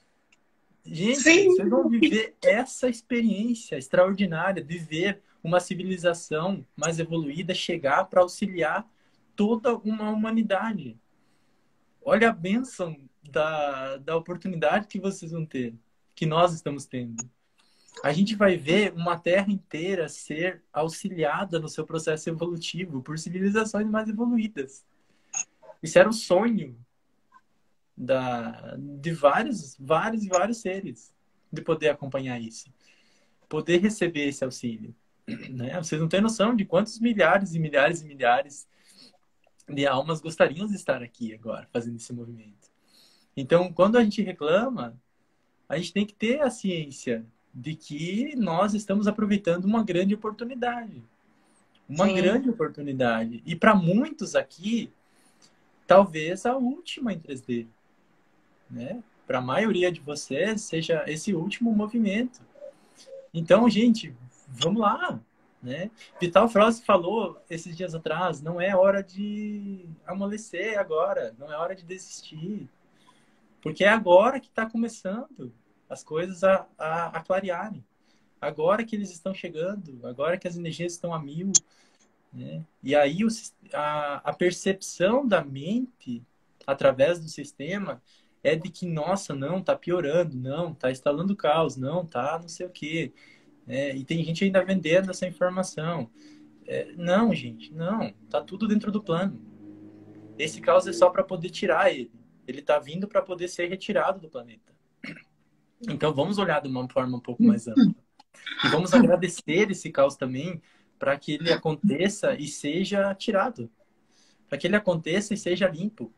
Gente, Sim, vocês vão viver essa experiência extraordinária de ver uma civilização mais evoluída chegar para auxiliar toda uma humanidade. Olha a bênção da, da oportunidade que vocês vão ter, que nós estamos tendo. A gente vai ver uma Terra inteira ser auxiliada no seu processo evolutivo por civilizações mais evoluídas. Isso era o sonho da, de vários, vários e vários seres, de poder acompanhar isso, poder receber esse auxílio. Né? Vocês não têm noção de quantos milhares e milhares e milhares de almas gostariam de estar aqui agora, fazendo esse movimento. Então, quando a gente reclama, a gente tem que ter a ciência de que nós estamos aproveitando uma grande oportunidade. Uma sim, grande oportunidade. E para muitos aqui, talvez a última em três D. Né? Para a maioria de vocês, seja esse último movimento. Então, gente, vamos lá. Né? Vital Frost falou esses dias atrás, não é hora de amolecer agora, não é hora de desistir. Porque é agora que está começando as coisas a, a, a clarearem. Agora que eles estão chegando, agora que as energias estão a mil. Né? E aí o, a, a percepção da mente, através do sistema, é de que, nossa, não, tá piorando, não, tá instalando caos, não, tá não sei o quê. É, e tem gente ainda vendendo essa informação. É, não, gente, não, tá tudo dentro do plano. Esse caos é só para poder tirar ele. Ele tá vindo para poder ser retirado do planeta. Então vamos olhar de uma forma um pouco mais ampla. E vamos agradecer esse caos também para que ele aconteça e seja tirado. Para que ele aconteça e seja limpo.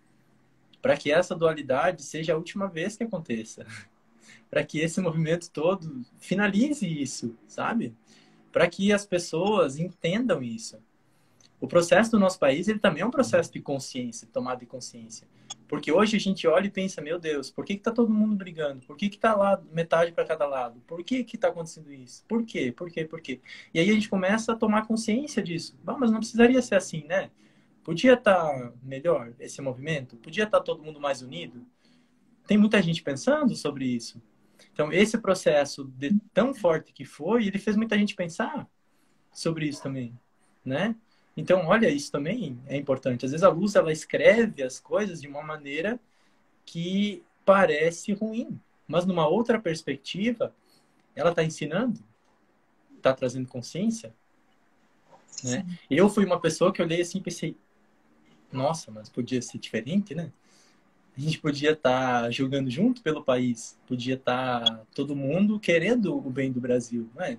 Para que essa dualidade seja a última vez que aconteça. Para que esse movimento todo finalize isso, sabe? Para que as pessoas entendam isso. O processo do nosso país, ele também é um processo de consciência, de tomada de consciência. Porque hoje a gente olha e pensa, meu Deus, por que que tá todo mundo brigando? Por que que tá lá metade para cada lado? Por que que tá acontecendo isso? Por quê? Por quê? Por quê? E aí a gente começa a tomar consciência disso. Bom, mas não precisaria ser assim, né? Podia estar melhor esse movimento? Podia estar todo mundo mais unido? Tem muita gente pensando sobre isso. Então, esse processo de tão forte que foi, ele fez muita gente pensar sobre isso também, né? Então, olha, isso também é importante. Às vezes a luz, ela escreve as coisas de uma maneira que parece ruim, mas numa outra perspectiva, ela está ensinando, está trazendo consciência, né? Eu fui uma pessoa que olhei assim e pensei, nossa, mas podia ser diferente, né? A gente podia estar tá jogando junto pelo país, podia estar tá todo mundo querendo o bem do Brasil, não é?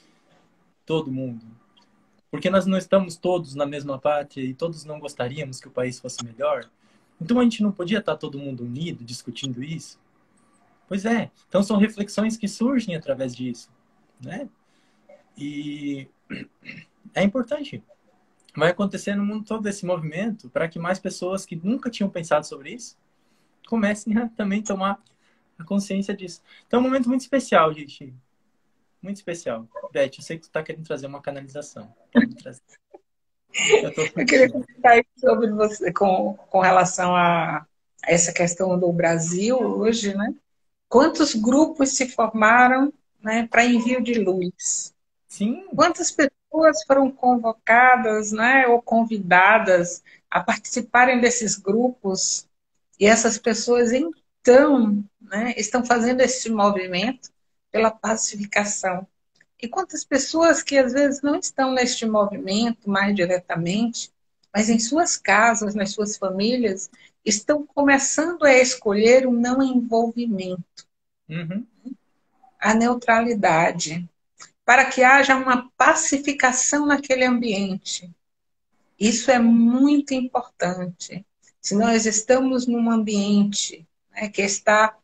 Todo mundo. Porque nós não estamos todos na mesma pátria e todos não gostaríamos que o país fosse melhor. Então a gente não podia estar todo mundo unido discutindo isso? Pois é. Então são reflexões que surgem através disso, né? E é importante. Vai acontecer no mundo todo esse movimento para que mais pessoas que nunca tinham pensado sobre isso comecem a também tomar a consciência disso. Então é um momento muito especial, gente. Muito especial. Beth, eu sei que tu tá querendo trazer uma canalização. Pode trazer. Eu tô eu queria sentindo. comentar aí sobre você com, com relação a essa questão do Brasil hoje, né? Quantos grupos se formaram, né, para envio de luz? Sim. Quantas pessoas foram convocadas, né, ou convidadas a participarem desses grupos? E essas pessoas, então, né, estão fazendo esse movimento pela pacificação. E quantas pessoas que às vezes não estão neste movimento mais diretamente, mas em suas casas, nas suas famílias, estão começando a escolher o não envolvimento, Uhum. a neutralidade, para que haja uma pacificação naquele ambiente. Isso é muito importante. Se nós estamos num ambiente, né, que está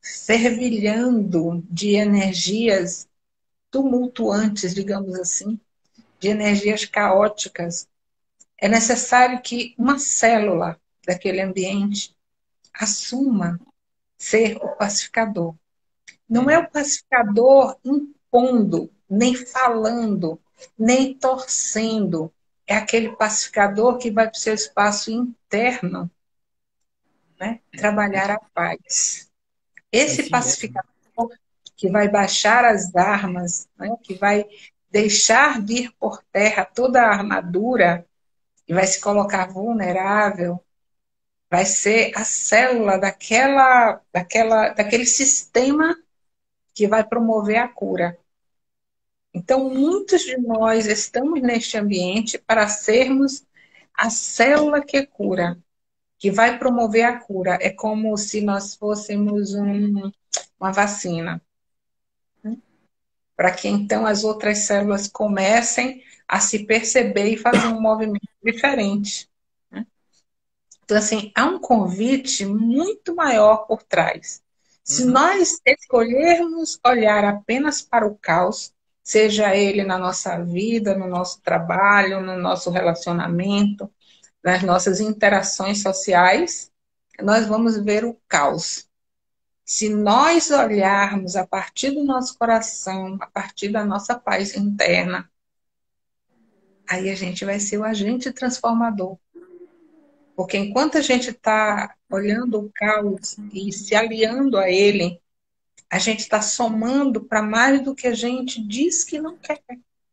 fervilhando de energias tumultuantes, digamos assim, de energias caóticas, é necessário que uma célula daquele ambiente assuma ser o pacificador. Não é Uhum. o pacificador impondo, nem falando, nem torcendo. É aquele pacificador que vai para o seu espaço interno, né? Trabalhar a paz. É Esse assim mesmo. pacificador que vai baixar as armas, né? Que vai deixar vir por terra toda a armadura e vai se colocar vulnerável, vai ser a célula daquela, daquela, daquele sistema que vai promover a cura. Então, muitos de nós estamos neste ambiente para sermos a célula que cura, que vai promover a cura. É como se nós fôssemos um, uma vacina, né? Para que então as outras células comecem a se perceber e fazer um movimento diferente, né? Então, assim, há um convite muito maior por trás. Se Uhum. nós escolhermos olhar apenas para o caos, seja ele na nossa vida, no nosso trabalho, no nosso relacionamento, nas nossas interações sociais, nós vamos ver o caos. Se nós olharmos a partir do nosso coração, a partir da nossa paz interna, aí a gente vai ser o agente transformador. Porque enquanto a gente está olhando o caos e se aliando a ele, a gente está somando para mais do que a gente diz que não quer,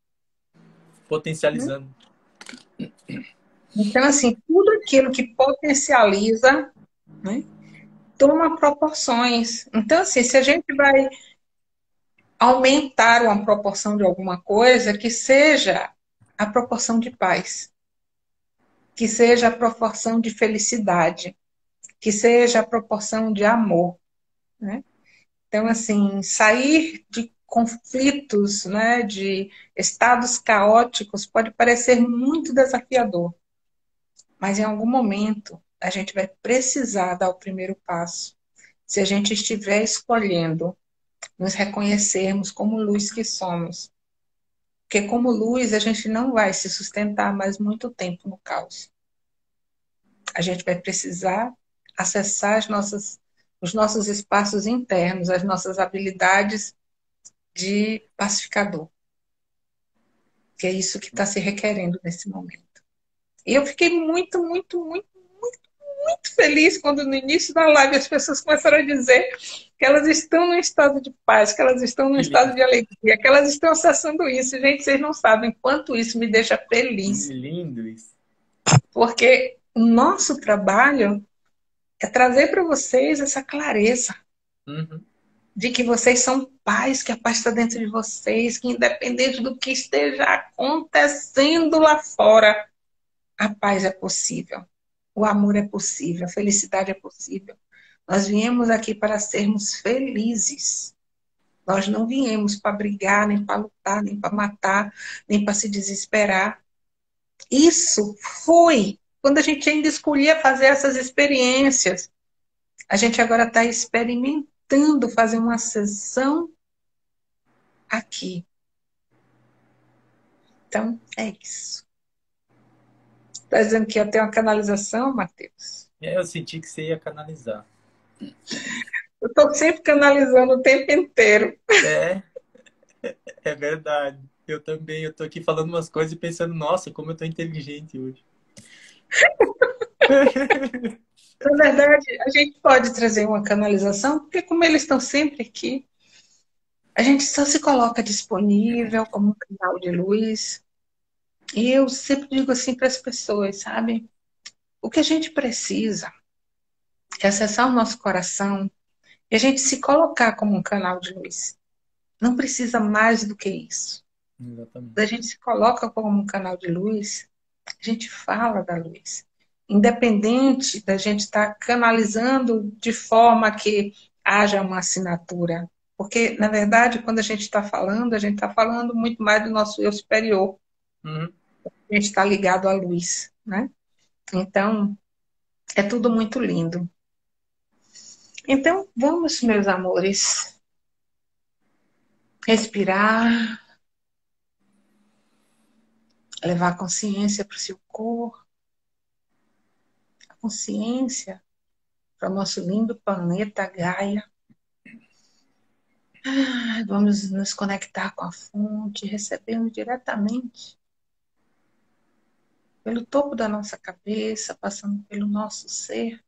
né? Potencializando. Então, assim, tudo aquilo que potencializa, né, toma proporções. Então, assim, se a gente vai aumentar uma proporção de alguma coisa, que seja a proporção de paz, que seja a proporção de felicidade, que seja a proporção de amor, né? Então, assim, sair de conflitos, né, de estados caóticos pode parecer muito desafiador, mas em algum momento a gente vai precisar dar o primeiro passo. Se a gente estiver escolhendo nos reconhecermos como luz que somos, porque como luz a gente não vai se sustentar mais muito tempo no caos. A gente vai precisar acessar as nossas, os nossos espaços internos, as nossas habilidades de pacificador, que é isso que está se requerendo nesse momento. E eu fiquei muito, muito, muito, muito, muito feliz quando no início da live as pessoas começaram a dizer que elas estão num estado de paz, que elas estão num Que estado lindo. de alegria, que elas estão acessando isso. Gente, vocês não sabem quanto isso me deixa Que feliz, lindo isso. porque o nosso trabalho é trazer para vocês essa clareza Uhum. de que vocês são pais, que a paz está dentro de vocês, que independente do que esteja acontecendo lá fora, a paz é possível, o amor é possível, a felicidade é possível. Nós viemos aqui para sermos felizes. Nós não viemos para brigar, nem para lutar, nem para matar, nem para se desesperar. Isso foi quando a gente ainda escolhia fazer essas experiências. A gente agora está experimentando fazer uma sessão aqui. Então, é isso. Está dizendo que ia ter uma canalização, Matheus? É, eu senti que você ia canalizar. Eu estou sempre canalizando o tempo inteiro. É, é verdade. Eu também. Eu tô aqui falando umas coisas e pensando, nossa, como eu tô inteligente hoje. Na verdade, a gente pode trazer uma canalização, porque como eles estão sempre aqui, a gente só se coloca disponível como um canal de luz. E eu sempre digo assim para as pessoas, sabe? O que a gente precisa é acessar o nosso coração e a gente se colocar como um canal de luz. Não precisa mais do que isso. Quando a Exatamente. gente se coloca como um canal de luz, a gente fala da luz. Independente da gente estar canalizando de forma que haja uma assinatura. Porque, na verdade, quando a gente está falando, a gente está falando muito mais do nosso eu superior. Uhum. A gente está ligado à luz, né? Então, é tudo muito lindo. Então, vamos, meus amores, respirar, levar a consciência para o seu corpo, a consciência para o nosso lindo planeta Gaia. Ah, vamos nos conectar com a fonte, recebendo diretamente pelo topo da nossa cabeça, passando pelo nosso ser,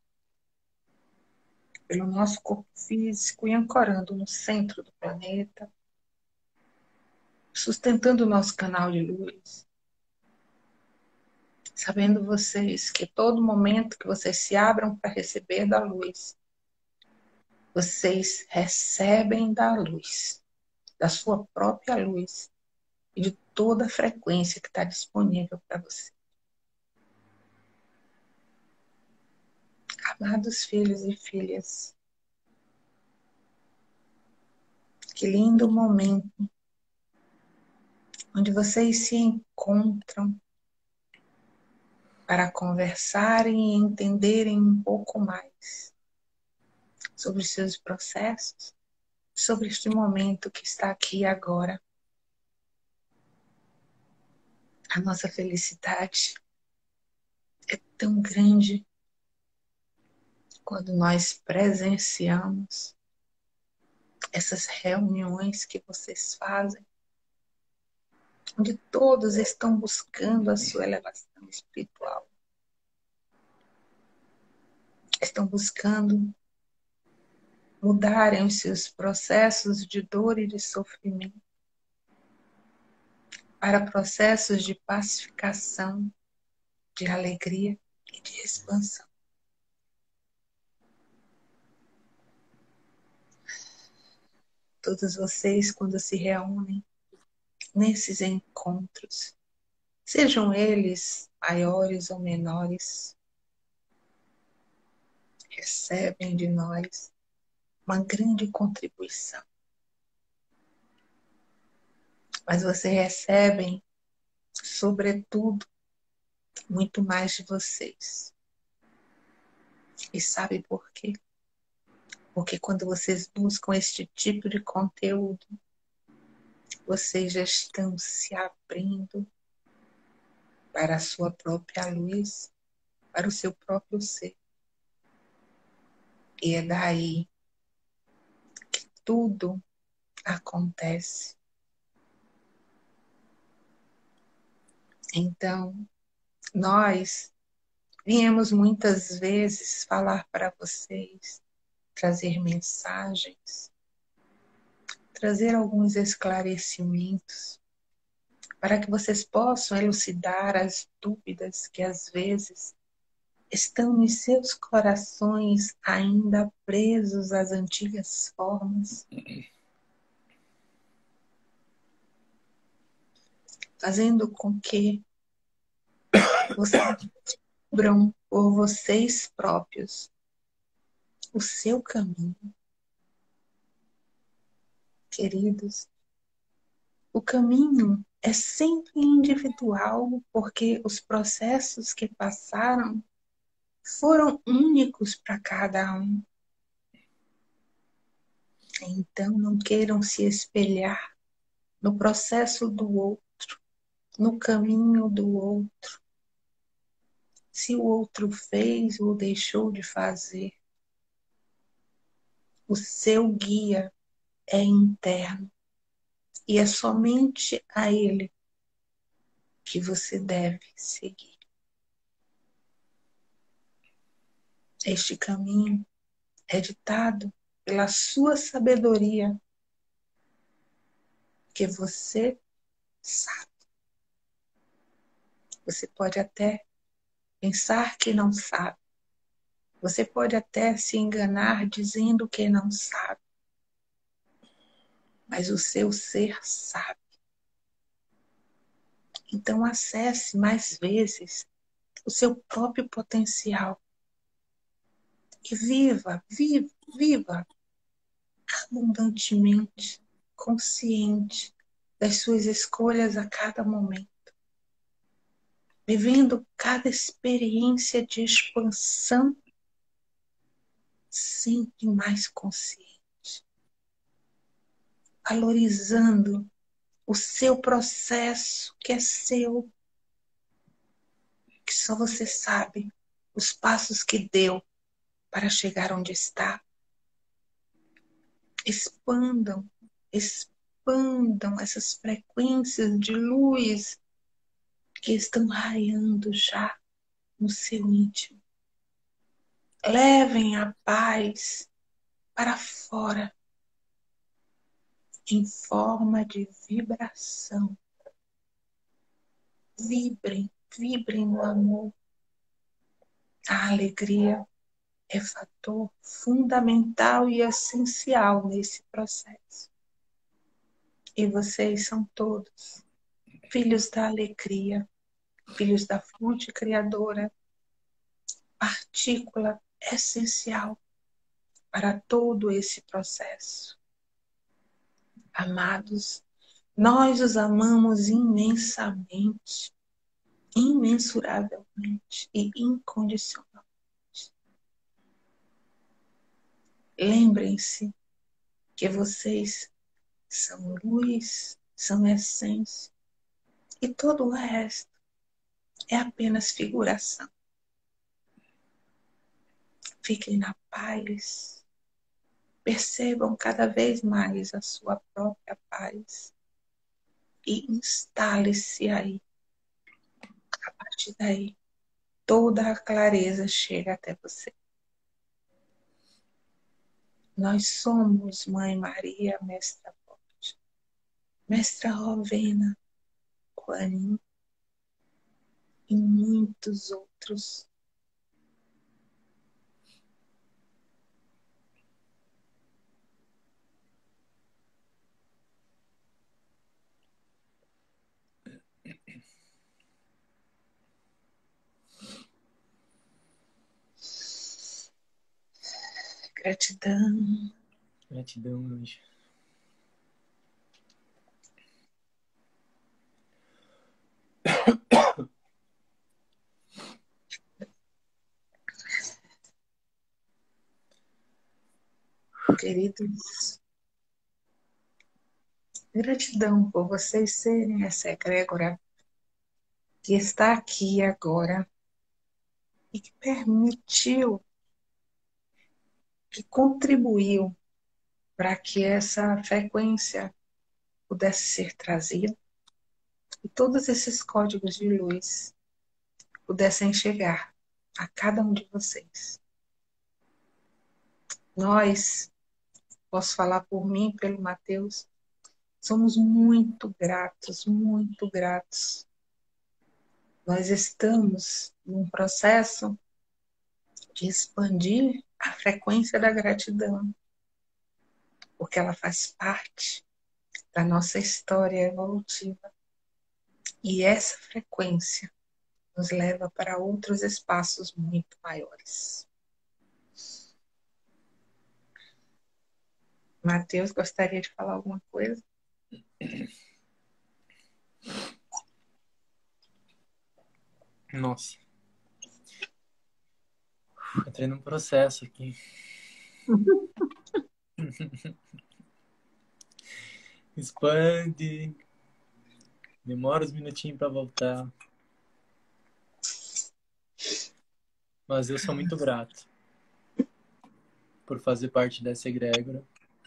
pelo nosso corpo físico e ancorando no centro do planeta, sustentando o nosso canal de luz. Sabendo vocês que todo momento que vocês se abram para receber da luz, vocês recebem da luz, da sua própria luz e de toda a frequência que está disponível para você. Amados filhos e filhas, que lindo momento onde vocês se encontram para conversarem e entenderem um pouco mais sobre seus processos, sobre este momento que está aqui agora. A nossa felicidade é tão grande quando nós presenciamos essas reuniões que vocês fazem, onde todos estão buscando a sua elevação espiritual. Estão buscando mudarem os seus processos de dor e de sofrimento para processos de pacificação, de alegria e de expansão. Todos vocês, quando se reúnem nesses encontros, sejam eles maiores ou menores, recebem de nós uma grande contribuição. Mas vocês recebem, sobretudo, muito mais de vocês. E sabe por quê? Porque quando vocês buscam este tipo de conteúdo, vocês já estão se abrindo para a sua própria luz, para o seu próprio ser. E é daí que tudo acontece. Então, nós viemos muitas vezes falar para vocês, trazer mensagens, trazer alguns esclarecimentos, para que vocês possam elucidar as dúvidas que às vezes estão em seus corações ainda presos às antigas formas, fazendo com que vocês descubram por vocês próprios o seu caminho. Queridos, o caminho é sempre individual, porque os processos que passaram foram únicos para cada um. Então, não queiram se espelhar no processo do outro, no caminho do outro. Se o outro fez ou deixou de fazer, o seu guia é interno e é somente a ele que você deve seguir. Este caminho é ditado pela sua sabedoria, que você sabe. Você pode até pensar que não sabe. Você pode até se enganar dizendo que não sabe. Mas o seu ser sabe. Então acesse mais vezes o seu próprio potencial. E viva, viva, viva abundantemente, consciente das suas escolhas a cada momento. Vivendo cada experiência de expansão sempre mais consciente, valorizando o seu processo, que é seu, que só você sabe os passos que deu para chegar onde está. Expandam, expandam essas frequências de luz que estão raiando já no seu íntimo. Levem a paz para fora em forma de vibração. Vibrem, vibrem no amor. A alegria é fator fundamental e essencial nesse processo. E vocês são todos filhos da alegria, filhos da fonte criadora, partícula essencial para todo esse processo. Amados, nós os amamos imensamente, imensuravelmente e incondicionalmente. Lembrem-se que vocês são luz, são essência, e todo o resto é apenas figuração. Fiquem na paz, percebam cada vez mais a sua própria paz e instale-se aí. A partir daí, toda a clareza chega até você. Nós somos Mãe Maria, Mestra Forte, Mestra Rovena, Kuan Yin e muitos outros. Gratidão. Gratidão, anjo. Queridos, gratidão por vocês serem essa egrégora que está aqui agora e que permitiu, que contribuiu para que essa frequência pudesse ser trazida e todos esses códigos de luz pudessem chegar a cada um de vocês. Nós, posso falar por mim, pelo Mateus, somos muito gratos, muito gratos. Nós estamos num processo de expandir a frequência da gratidão, porque ela faz parte da nossa história evolutiva. E essa frequência nos leva para outros espaços muito maiores. Mateus, gostaria de falar alguma coisa? Nossa. Entrei num processo aqui. Expande. Demora uns minutinhos para voltar. Mas eu sou muito grato por fazer parte dessa egrégora.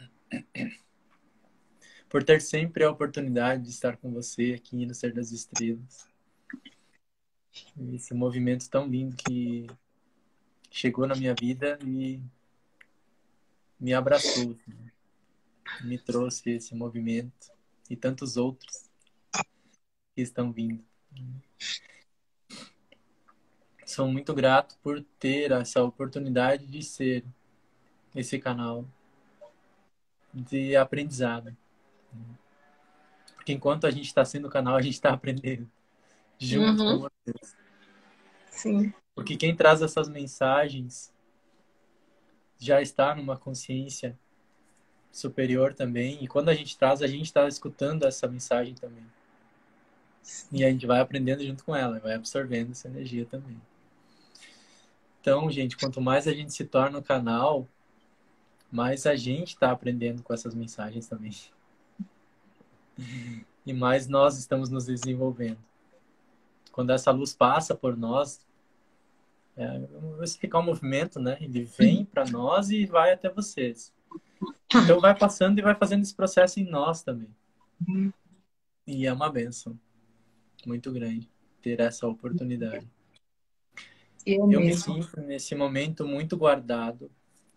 Por ter sempre a oportunidade de estar com você aqui no Ser das Estrelas. Esse movimento tão lindo que chegou na minha vida e me abraçou, assim, me trouxe esse movimento e tantos outros que estão vindo. Sou muito grato por ter essa oportunidade de ser esse canal de aprendizado. Porque enquanto a gente está sendo o canal, a gente está aprendendo junto Uhum. com vocês. Sim. Porque quem traz essas mensagens já está numa consciência superior também. E quando a gente traz, a gente está escutando essa mensagem também. E a gente vai aprendendo junto com ela, vai absorvendo essa energia também. Então, gente, quanto mais a gente se torna o canal, mais a gente está aprendendo com essas mensagens também. E mais nós estamos nos desenvolvendo. Quando essa luz passa por nós, é, vou explicar o movimento, né? Ele vem para nós e vai até vocês. Então vai passando e vai fazendo esse processo em nós também. E é uma bênção muito grande ter essa oportunidade. Eu, Eu me mesmo. sinto nesse momento muito guardado,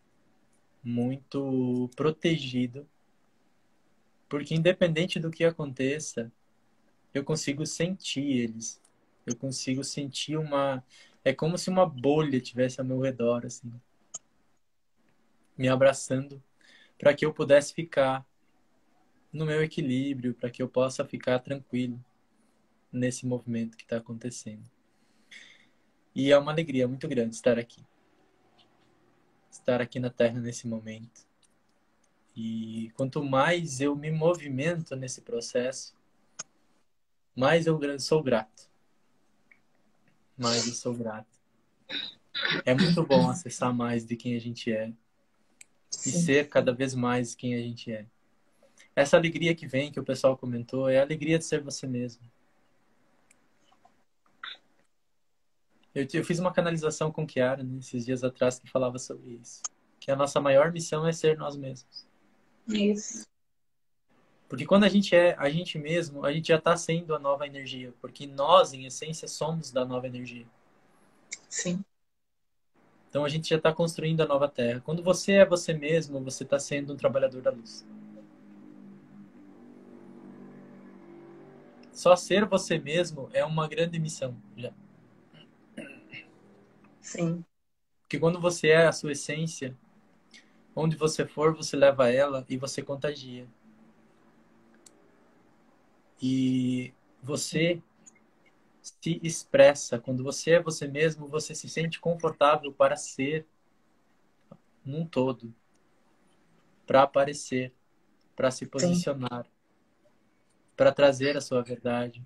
muito protegido, porque independente do que aconteça, eu consigo sentir eles. Eu consigo sentir uma... É como se uma bolha tivesse ao meu redor, assim, me abraçando, para que eu pudesse ficar no meu equilíbrio, para que eu possa ficar tranquilo nesse movimento que está acontecendo. E é uma alegria muito grande estar aqui. Estar aqui na Terra nesse momento. E quanto mais eu me movimento nesse processo, mais eu sou grato. Mais eu sou grato. É muito bom acessar mais de quem a gente é. E Sim. ser cada vez mais quem a gente é. Essa alegria que vem, que o pessoal comentou, é a alegria de ser você mesmo. Eu, eu fiz uma canalização com Kiara, né, esses dias atrás, que falava sobre isso. Que a nossa maior missão é ser nós mesmos. Isso. Porque quando a gente é a gente mesmo, a gente já está sendo a nova energia. Porque nós, em essência, somos da nova energia. Sim. Então a gente já está construindo a nova Terra. Quando você é você mesmo, você está sendo um trabalhador da luz. Só ser você mesmo é uma grande missão já. Sim. Porque quando você é a sua essência, onde você for, você leva ela e você contagia. E você se expressa. Quando você é você mesmo, você se sente confortável para ser num todo, para aparecer, para se Sim. posicionar, para trazer a sua verdade.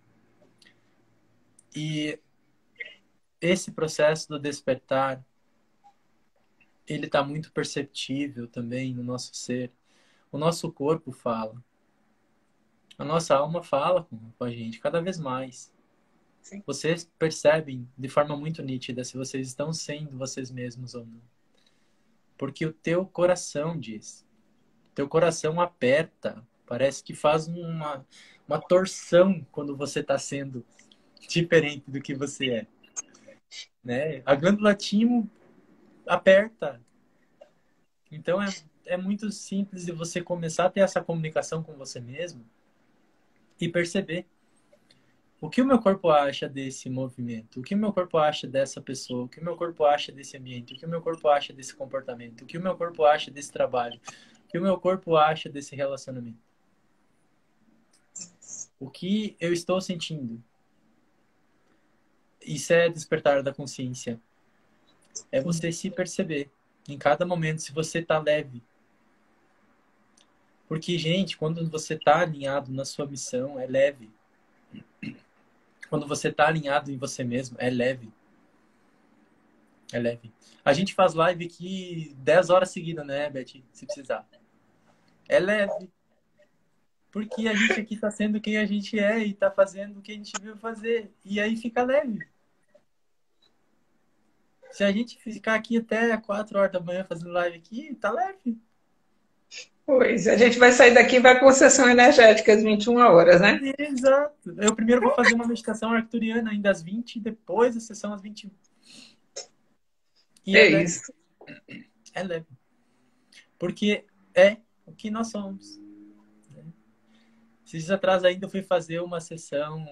E esse processo do despertar, ele está muito perceptível também no nosso ser. O nosso corpo fala. A nossa alma fala com a gente cada vez mais. Sim. Vocês percebem de forma muito nítida se vocês estão sendo vocês mesmos ou não. Porque o teu coração diz. Teu coração aperta. Parece que faz uma, uma torção quando você está sendo diferente do que você é. Né? A glândula timo aperta. Então é, é muito simples de você começar a ter essa comunicação com você mesmo e perceber o que o meu corpo acha desse movimento, o que o meu corpo acha dessa pessoa, o que o meu corpo acha desse ambiente, o que o meu corpo acha desse comportamento, o que o meu corpo acha desse trabalho, o que o meu corpo acha desse relacionamento. O que eu estou sentindo. Isso é despertar da consciência. É você se perceber em cada momento se você está leve. Porque, gente, quando você está alinhado na sua missão, é leve. Quando você está alinhado em você mesmo, é leve. É leve. A gente faz live aqui dez horas seguidas, né, Beth? Se precisar. É leve. Porque a gente aqui está sendo quem a gente é e está fazendo o que a gente veio fazer. E aí fica leve. Se a gente ficar aqui até quatro horas da manhã fazendo live aqui, tá leve. Pois, a gente vai sair daqui e vai para uma sessão energética às vinte e uma horas, né? Exato. Eu primeiro vou fazer uma meditação arcturiana ainda às vinte, depois a sessão às vinte e um. E é É leve. isso. É leve. Porque é o que nós somos. Esses dias atrás ainda eu fui fazer uma sessão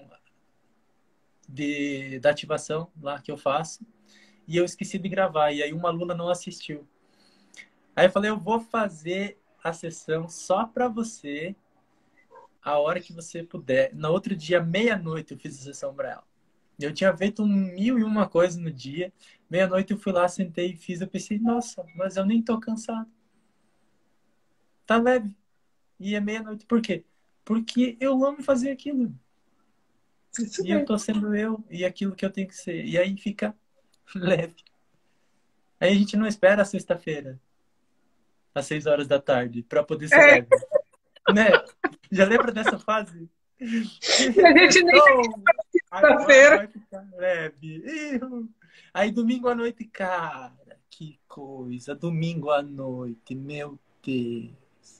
de, da ativação lá que eu faço e eu esqueci de gravar. E aí uma aluna não assistiu. Aí eu falei, eu vou fazer a sessão só para você a hora que você puder. No outro dia, meia-noite, eu fiz a sessão para ela. Eu tinha feito um mil e uma coisas no dia. Meia-noite eu fui lá, sentei e fiz. Eu pensei, nossa, mas eu nem tô cansado. Tá leve. E é meia-noite. Por quê? Porque eu amo fazer aquilo. Isso E eu mesmo. tô sendo eu e aquilo que eu tenho que ser. E aí fica leve. Aí a gente não espera a sexta-feira. às seis horas da tarde, para poder ser É, leve, né? Já lembra dessa fase? a gente nem Sextou, agora sexta-feira. vai ficar leve. Ihu. Aí domingo à noite, cara, que coisa. Domingo à noite, meu Deus.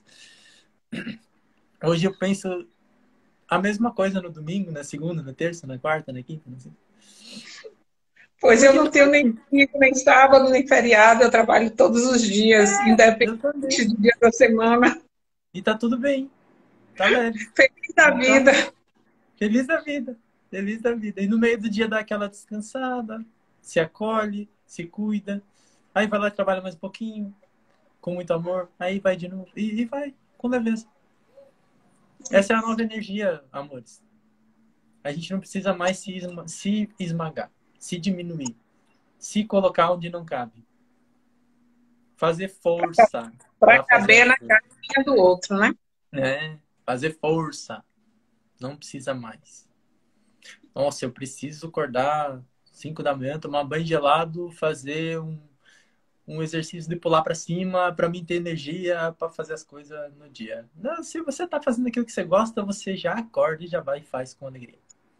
Hoje eu penso a mesma coisa no domingo, na segunda, na terça, na quarta, na quinta, não sei. Pois eu Porque não não tenho é. nem domingo, nem sábado, nem feriado, eu trabalho todos os dias, Eu independente também. do dia da semana. E tá tudo bem, tá leve. Feliz da Então, vida. feliz da vida, feliz da vida. E no meio do dia dá aquela descansada, se acolhe, se cuida. Aí vai lá e trabalha mais um pouquinho, com muito amor. Aí vai de novo. E, e vai, com leveza. Essa é a nova energia, amores. A gente não precisa mais se, esma se esmagar, se diminuir, se colocar onde não cabe. Fazer força Para para fazer caber as na coisas. caixinha do outro, né? Né? Fazer força. Não precisa mais. Nossa, eu preciso acordar cinco da manhã, tomar banho gelado, fazer um, um exercício de pular para cima para mim ter energia para fazer as coisas no dia. Não, se você tá fazendo aquilo que você gosta, você já acorda e já vai e faz com alegria.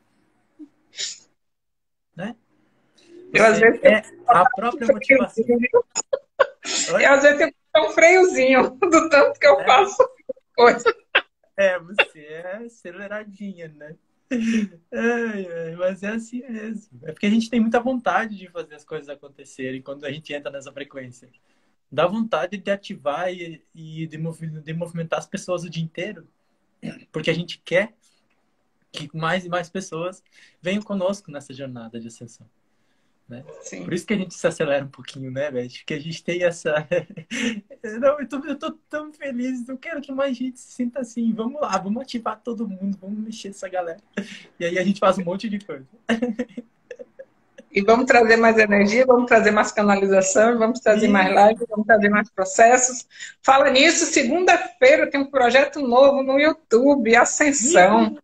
Né? Eu, às Você vezes, tenho é a própria um motivação. freiozinho. Oi? Eu, às vezes, tenho um freiozinho do tanto que eu É, faço coisa. é, você é aceleradinha, né? Ai, ai, mas é assim mesmo. É porque a gente tem muita vontade de fazer as coisas acontecerem quando a gente entra nessa frequência. Dá vontade de ativar e, e de, movi de movimentar as pessoas o dia inteiro. Porque a gente quer que mais e mais pessoas venham conosco nessa jornada de ascensão. Né? Por Sim. isso que a gente se acelera um pouquinho, né, velho? Que a gente tem essa. Não, eu tô, eu tô tão feliz, eu quero que mais gente se sinta assim. Vamos lá, vamos ativar todo mundo, vamos mexer essa galera. E aí a gente faz um monte de coisa. E vamos trazer mais energia, vamos trazer mais canalização, vamos trazer mais Isso. live, vamos trazer mais processos. Fala nisso, segunda-feira tem um projeto novo no YouTube, Ascensão.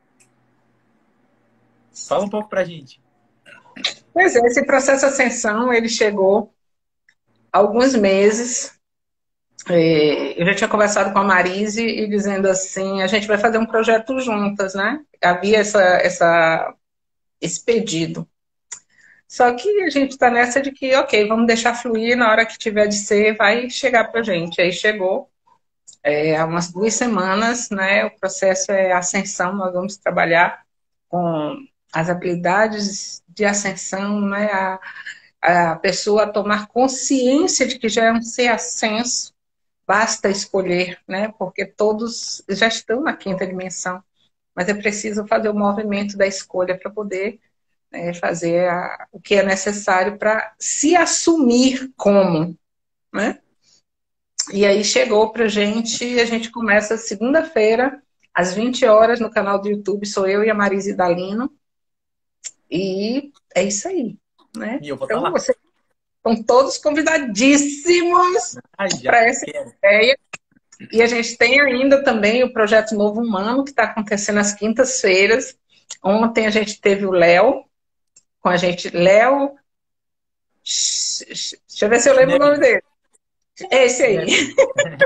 Fala um pouco pra gente. Pois é, esse processo Ascensão, ele chegou há alguns meses. É, eu já tinha conversado com a Marise e dizendo assim, a gente vai fazer um projeto juntas, né? Havia essa, essa, esse pedido. Só que a gente está nessa de que, ok, vamos deixar fluir, na hora que tiver de ser, vai chegar para a gente. Aí chegou, é, há umas duas semanas, né? O processo é ascensão, nós vamos trabalhar com as habilidades de ascensão, né? A, a pessoa tomar consciência de que já é um ser ascenso, basta escolher, né? Porque todos já estão na quinta dimensão, mas é preciso fazer o movimento da escolha para poder, né, fazer a, o que é necessário para se assumir como, né? E aí chegou para a gente, a gente começa segunda-feira, às vinte horas, no canal do YouTube, sou eu e a Marise Dalino, e é isso aí, né? E eu vou estar Então, lá. vocês estão todos convidadíssimos Ai, já para essa quero. ideia. E a gente tem ainda também o Projeto Novo Humano, que está acontecendo às quintas-feiras. Ontem a gente teve o Léo, com a gente, Léo. Deixa eu ver se eu lembro o nome Schnebele. dele. É esse aí. Schnebele.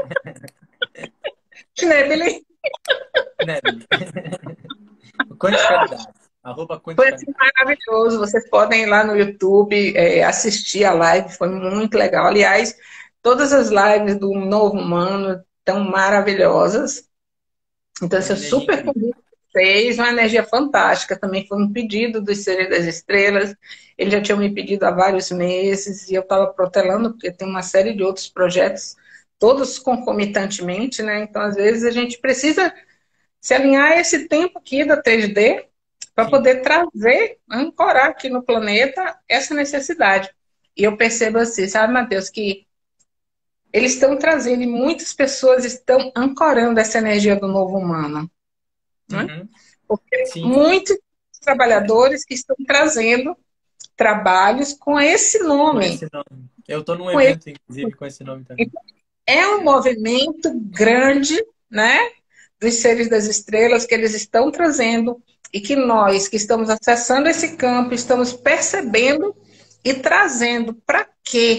Schnebele. Schnebele. Quanticalidade. Arroba Foi assim, quanticalidade. maravilhoso. Vocês podem ir lá no YouTube é, assistir a live, foi muito legal. Aliás, todas as lives do Novo Humano estão maravilhosas. Então, assim, Uma eu energia super incrível. convido vocês, uma energia fantástica. Também foi um pedido dos Seres das Estrelas. Eles já tinham me pedido há vários meses e eu estava protelando, porque tem uma série de outros projetos, todos concomitantemente, né? Então, às vezes, a gente precisa se alinhar a esse tempo aqui da três D para Sim. poder trazer, ancorar aqui no planeta essa necessidade. E eu percebo assim, sabe, Matheus, que eles estão trazendo e muitas pessoas estão ancorando essa energia do novo humano, né? Uhum. Porque Sim. muitos trabalhadores que estão trazendo trabalhos com esse Com nome. esse nome. Eu tô num Com esse... evento, inclusive, com esse nome também. É um movimento grande, né, dos Seres das Estrelas que eles estão trazendo e que nós, que estamos acessando esse campo, estamos percebendo e trazendo para quê?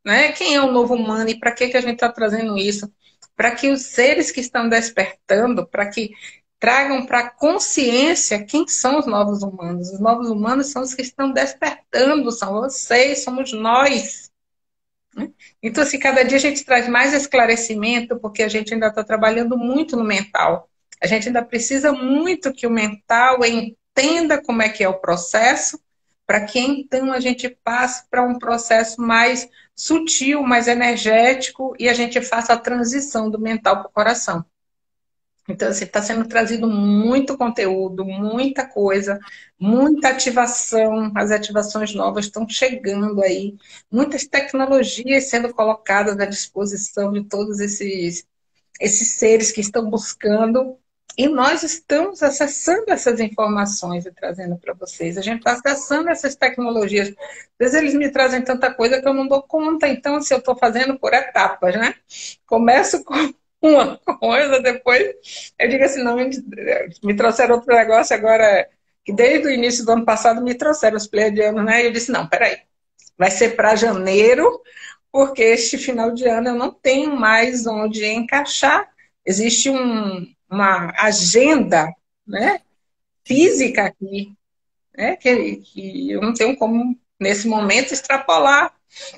né? Quem é o novo humano e para que, que a gente está trazendo isso? Para que os seres que estão despertando, para que tragam para a consciência quem são os novos humanos. Os novos humanos são os que estão despertando, são vocês, somos nós. Né? Então, assim, cada dia a gente traz mais esclarecimento, porque a gente ainda está trabalhando muito no mental. A gente ainda precisa muito que o mental entenda como é que é o processo, para que então a gente passe para um processo mais sutil, mais energético, e a gente faça a transição do mental para o coração. Então, assim, está sendo trazido muito conteúdo, muita coisa, muita ativação, as ativações novas estão chegando aí, muitas tecnologias sendo colocadas à disposição de todos esses, esses seres que estão buscando, e nós estamos acessando essas informações e trazendo para vocês. A gente está acessando essas tecnologias. Às vezes eles me trazem tanta coisa que eu não dou conta, então, assim, eu estou fazendo por etapas, né? Começo com uma coisa, depois eu digo assim, não, me, me trouxeram outro negócio agora, que desde o início do ano passado me trouxeram os pleiadianos, né? E eu disse, não, peraí, vai ser para janeiro, porque este final de ano eu não tenho mais onde encaixar. Existe um, uma agenda, né, física aqui, né, que, que eu não tenho como, nesse momento, extrapolar.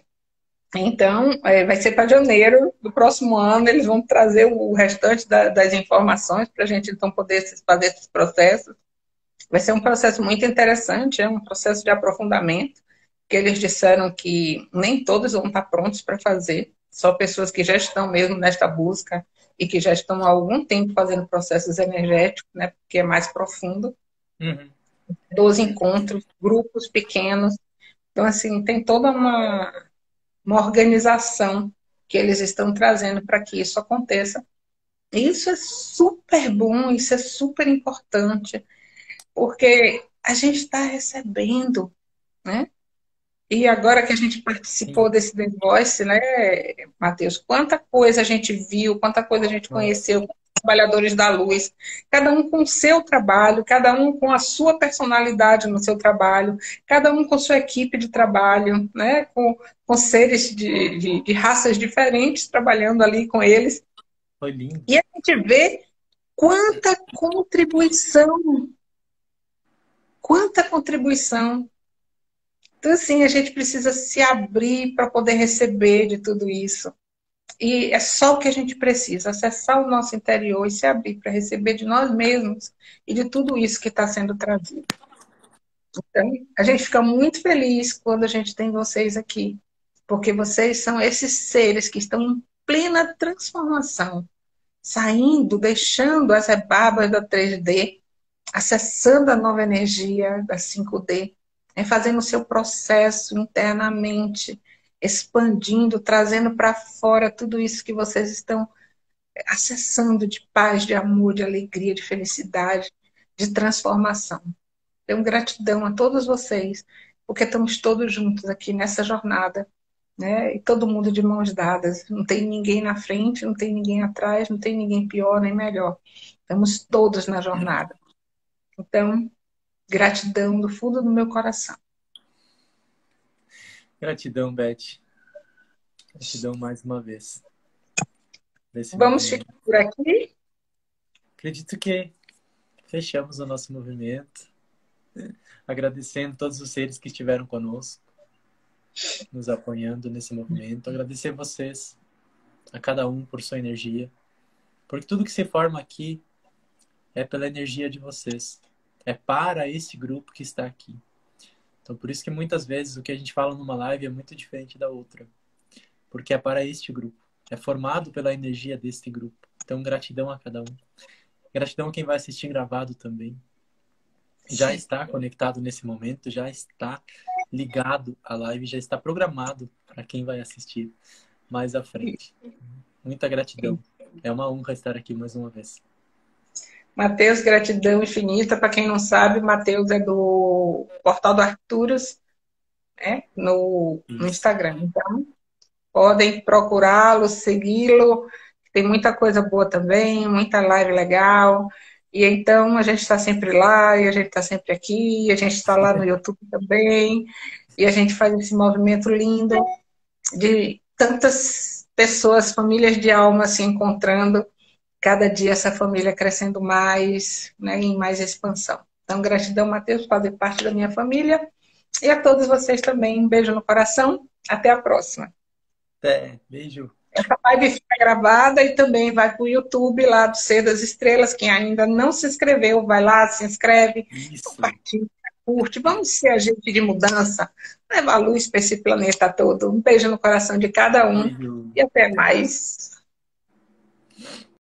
Então, é, vai ser para janeiro do próximo ano, eles vão trazer o restante da, das informações para a gente, então, poder fazer esses processos. Vai ser um processo muito interessante, é um processo de aprofundamento, que eles disseram que nem todos vão estar prontos para fazer, só pessoas que já estão mesmo nesta busca e que já estão há algum tempo fazendo processos energéticos, né, porque é mais profundo. Uhum. Dos encontros, grupos pequenos. Então, assim, tem toda uma uma organização que eles estão trazendo para que isso aconteça. E isso é super bom, isso é super importante, porque a gente está recebendo, né? E agora que a gente participou Sim. desse The Voice, né, Matheus, quanta coisa a gente viu, quanta coisa a gente Nossa. conheceu, trabalhadores da luz, cada um com o seu trabalho, cada um com a sua personalidade no seu trabalho, cada um com sua equipe de trabalho, né, com, com seres de, de, de raças diferentes trabalhando ali com eles. Foi lindo. E a gente vê quanta contribuição, quanta contribuição. Então, assim, a gente precisa se abrir para poder receber de tudo isso. E é só o que a gente precisa, acessar o nosso interior e se abrir para receber de nós mesmos e de tudo isso que está sendo trazido. Então, a gente fica muito feliz quando a gente tem vocês aqui, porque vocês são esses seres que estão em plena transformação, saindo, deixando as rebarbas da três D, acessando a nova energia da cinco D, né, fazendo o seu processo internamente, expandindo, trazendo para fora tudo isso que vocês estão acessando de paz, de amor, de alegria, de felicidade, de transformação. Tenho gratidão a todos vocês, porque estamos todos juntos aqui nessa jornada, né? E todo mundo de mãos dadas. Não tem ninguém na frente, não tem ninguém atrás, não tem ninguém pior nem melhor. Estamos todos na jornada. Então, gratidão do fundo do meu coração. Gratidão, Beth. Gratidão mais uma vez. Vamos ficar por aqui? Acredito que fechamos o nosso movimento. Agradecendo todos os seres que estiveram conosco, nos apoiando nesse movimento. Agradecer a vocês, a cada um por sua energia. Porque tudo que se forma aqui é pela energia de vocês. É para esse grupo que está aqui. Então, por isso que muitas vezes o que a gente fala numa live é muito diferente da outra. Porque é para este grupo. É formado pela energia deste grupo. Então, gratidão a cada um. Gratidão a quem vai assistir gravado também. Já está conectado nesse momento, já está ligado à live, já está programado para quem vai assistir mais à frente. Muita gratidão. É uma honra estar aqui mais uma vez. Matheus, gratidão infinita. Para quem não sabe, Matheus é do Portal do Arcturus, né? no, no Instagram. Então, podem procurá-lo, segui-lo. Tem muita coisa boa também, muita live legal. E então a gente está sempre lá, e a gente está sempre aqui, e a gente está lá no YouTube também, e a gente faz esse movimento lindo. de tantas pessoas, famílias de alma se encontrando, cada dia essa família crescendo mais, né, em mais expansão. Então, gratidão, Matheus, por fazer parte da minha família. E a todos vocês também, um beijo no coração. Até a próxima. Até, beijo. Essa live fica gravada e também vai para o YouTube lá do Ser das Estrelas. Quem ainda não se inscreveu, vai lá, se inscreve, Isso. compartilha, curte. Vamos ser agente de mudança, levar luz para esse planeta todo. Um beijo no coração de cada um Beijo. e até mais.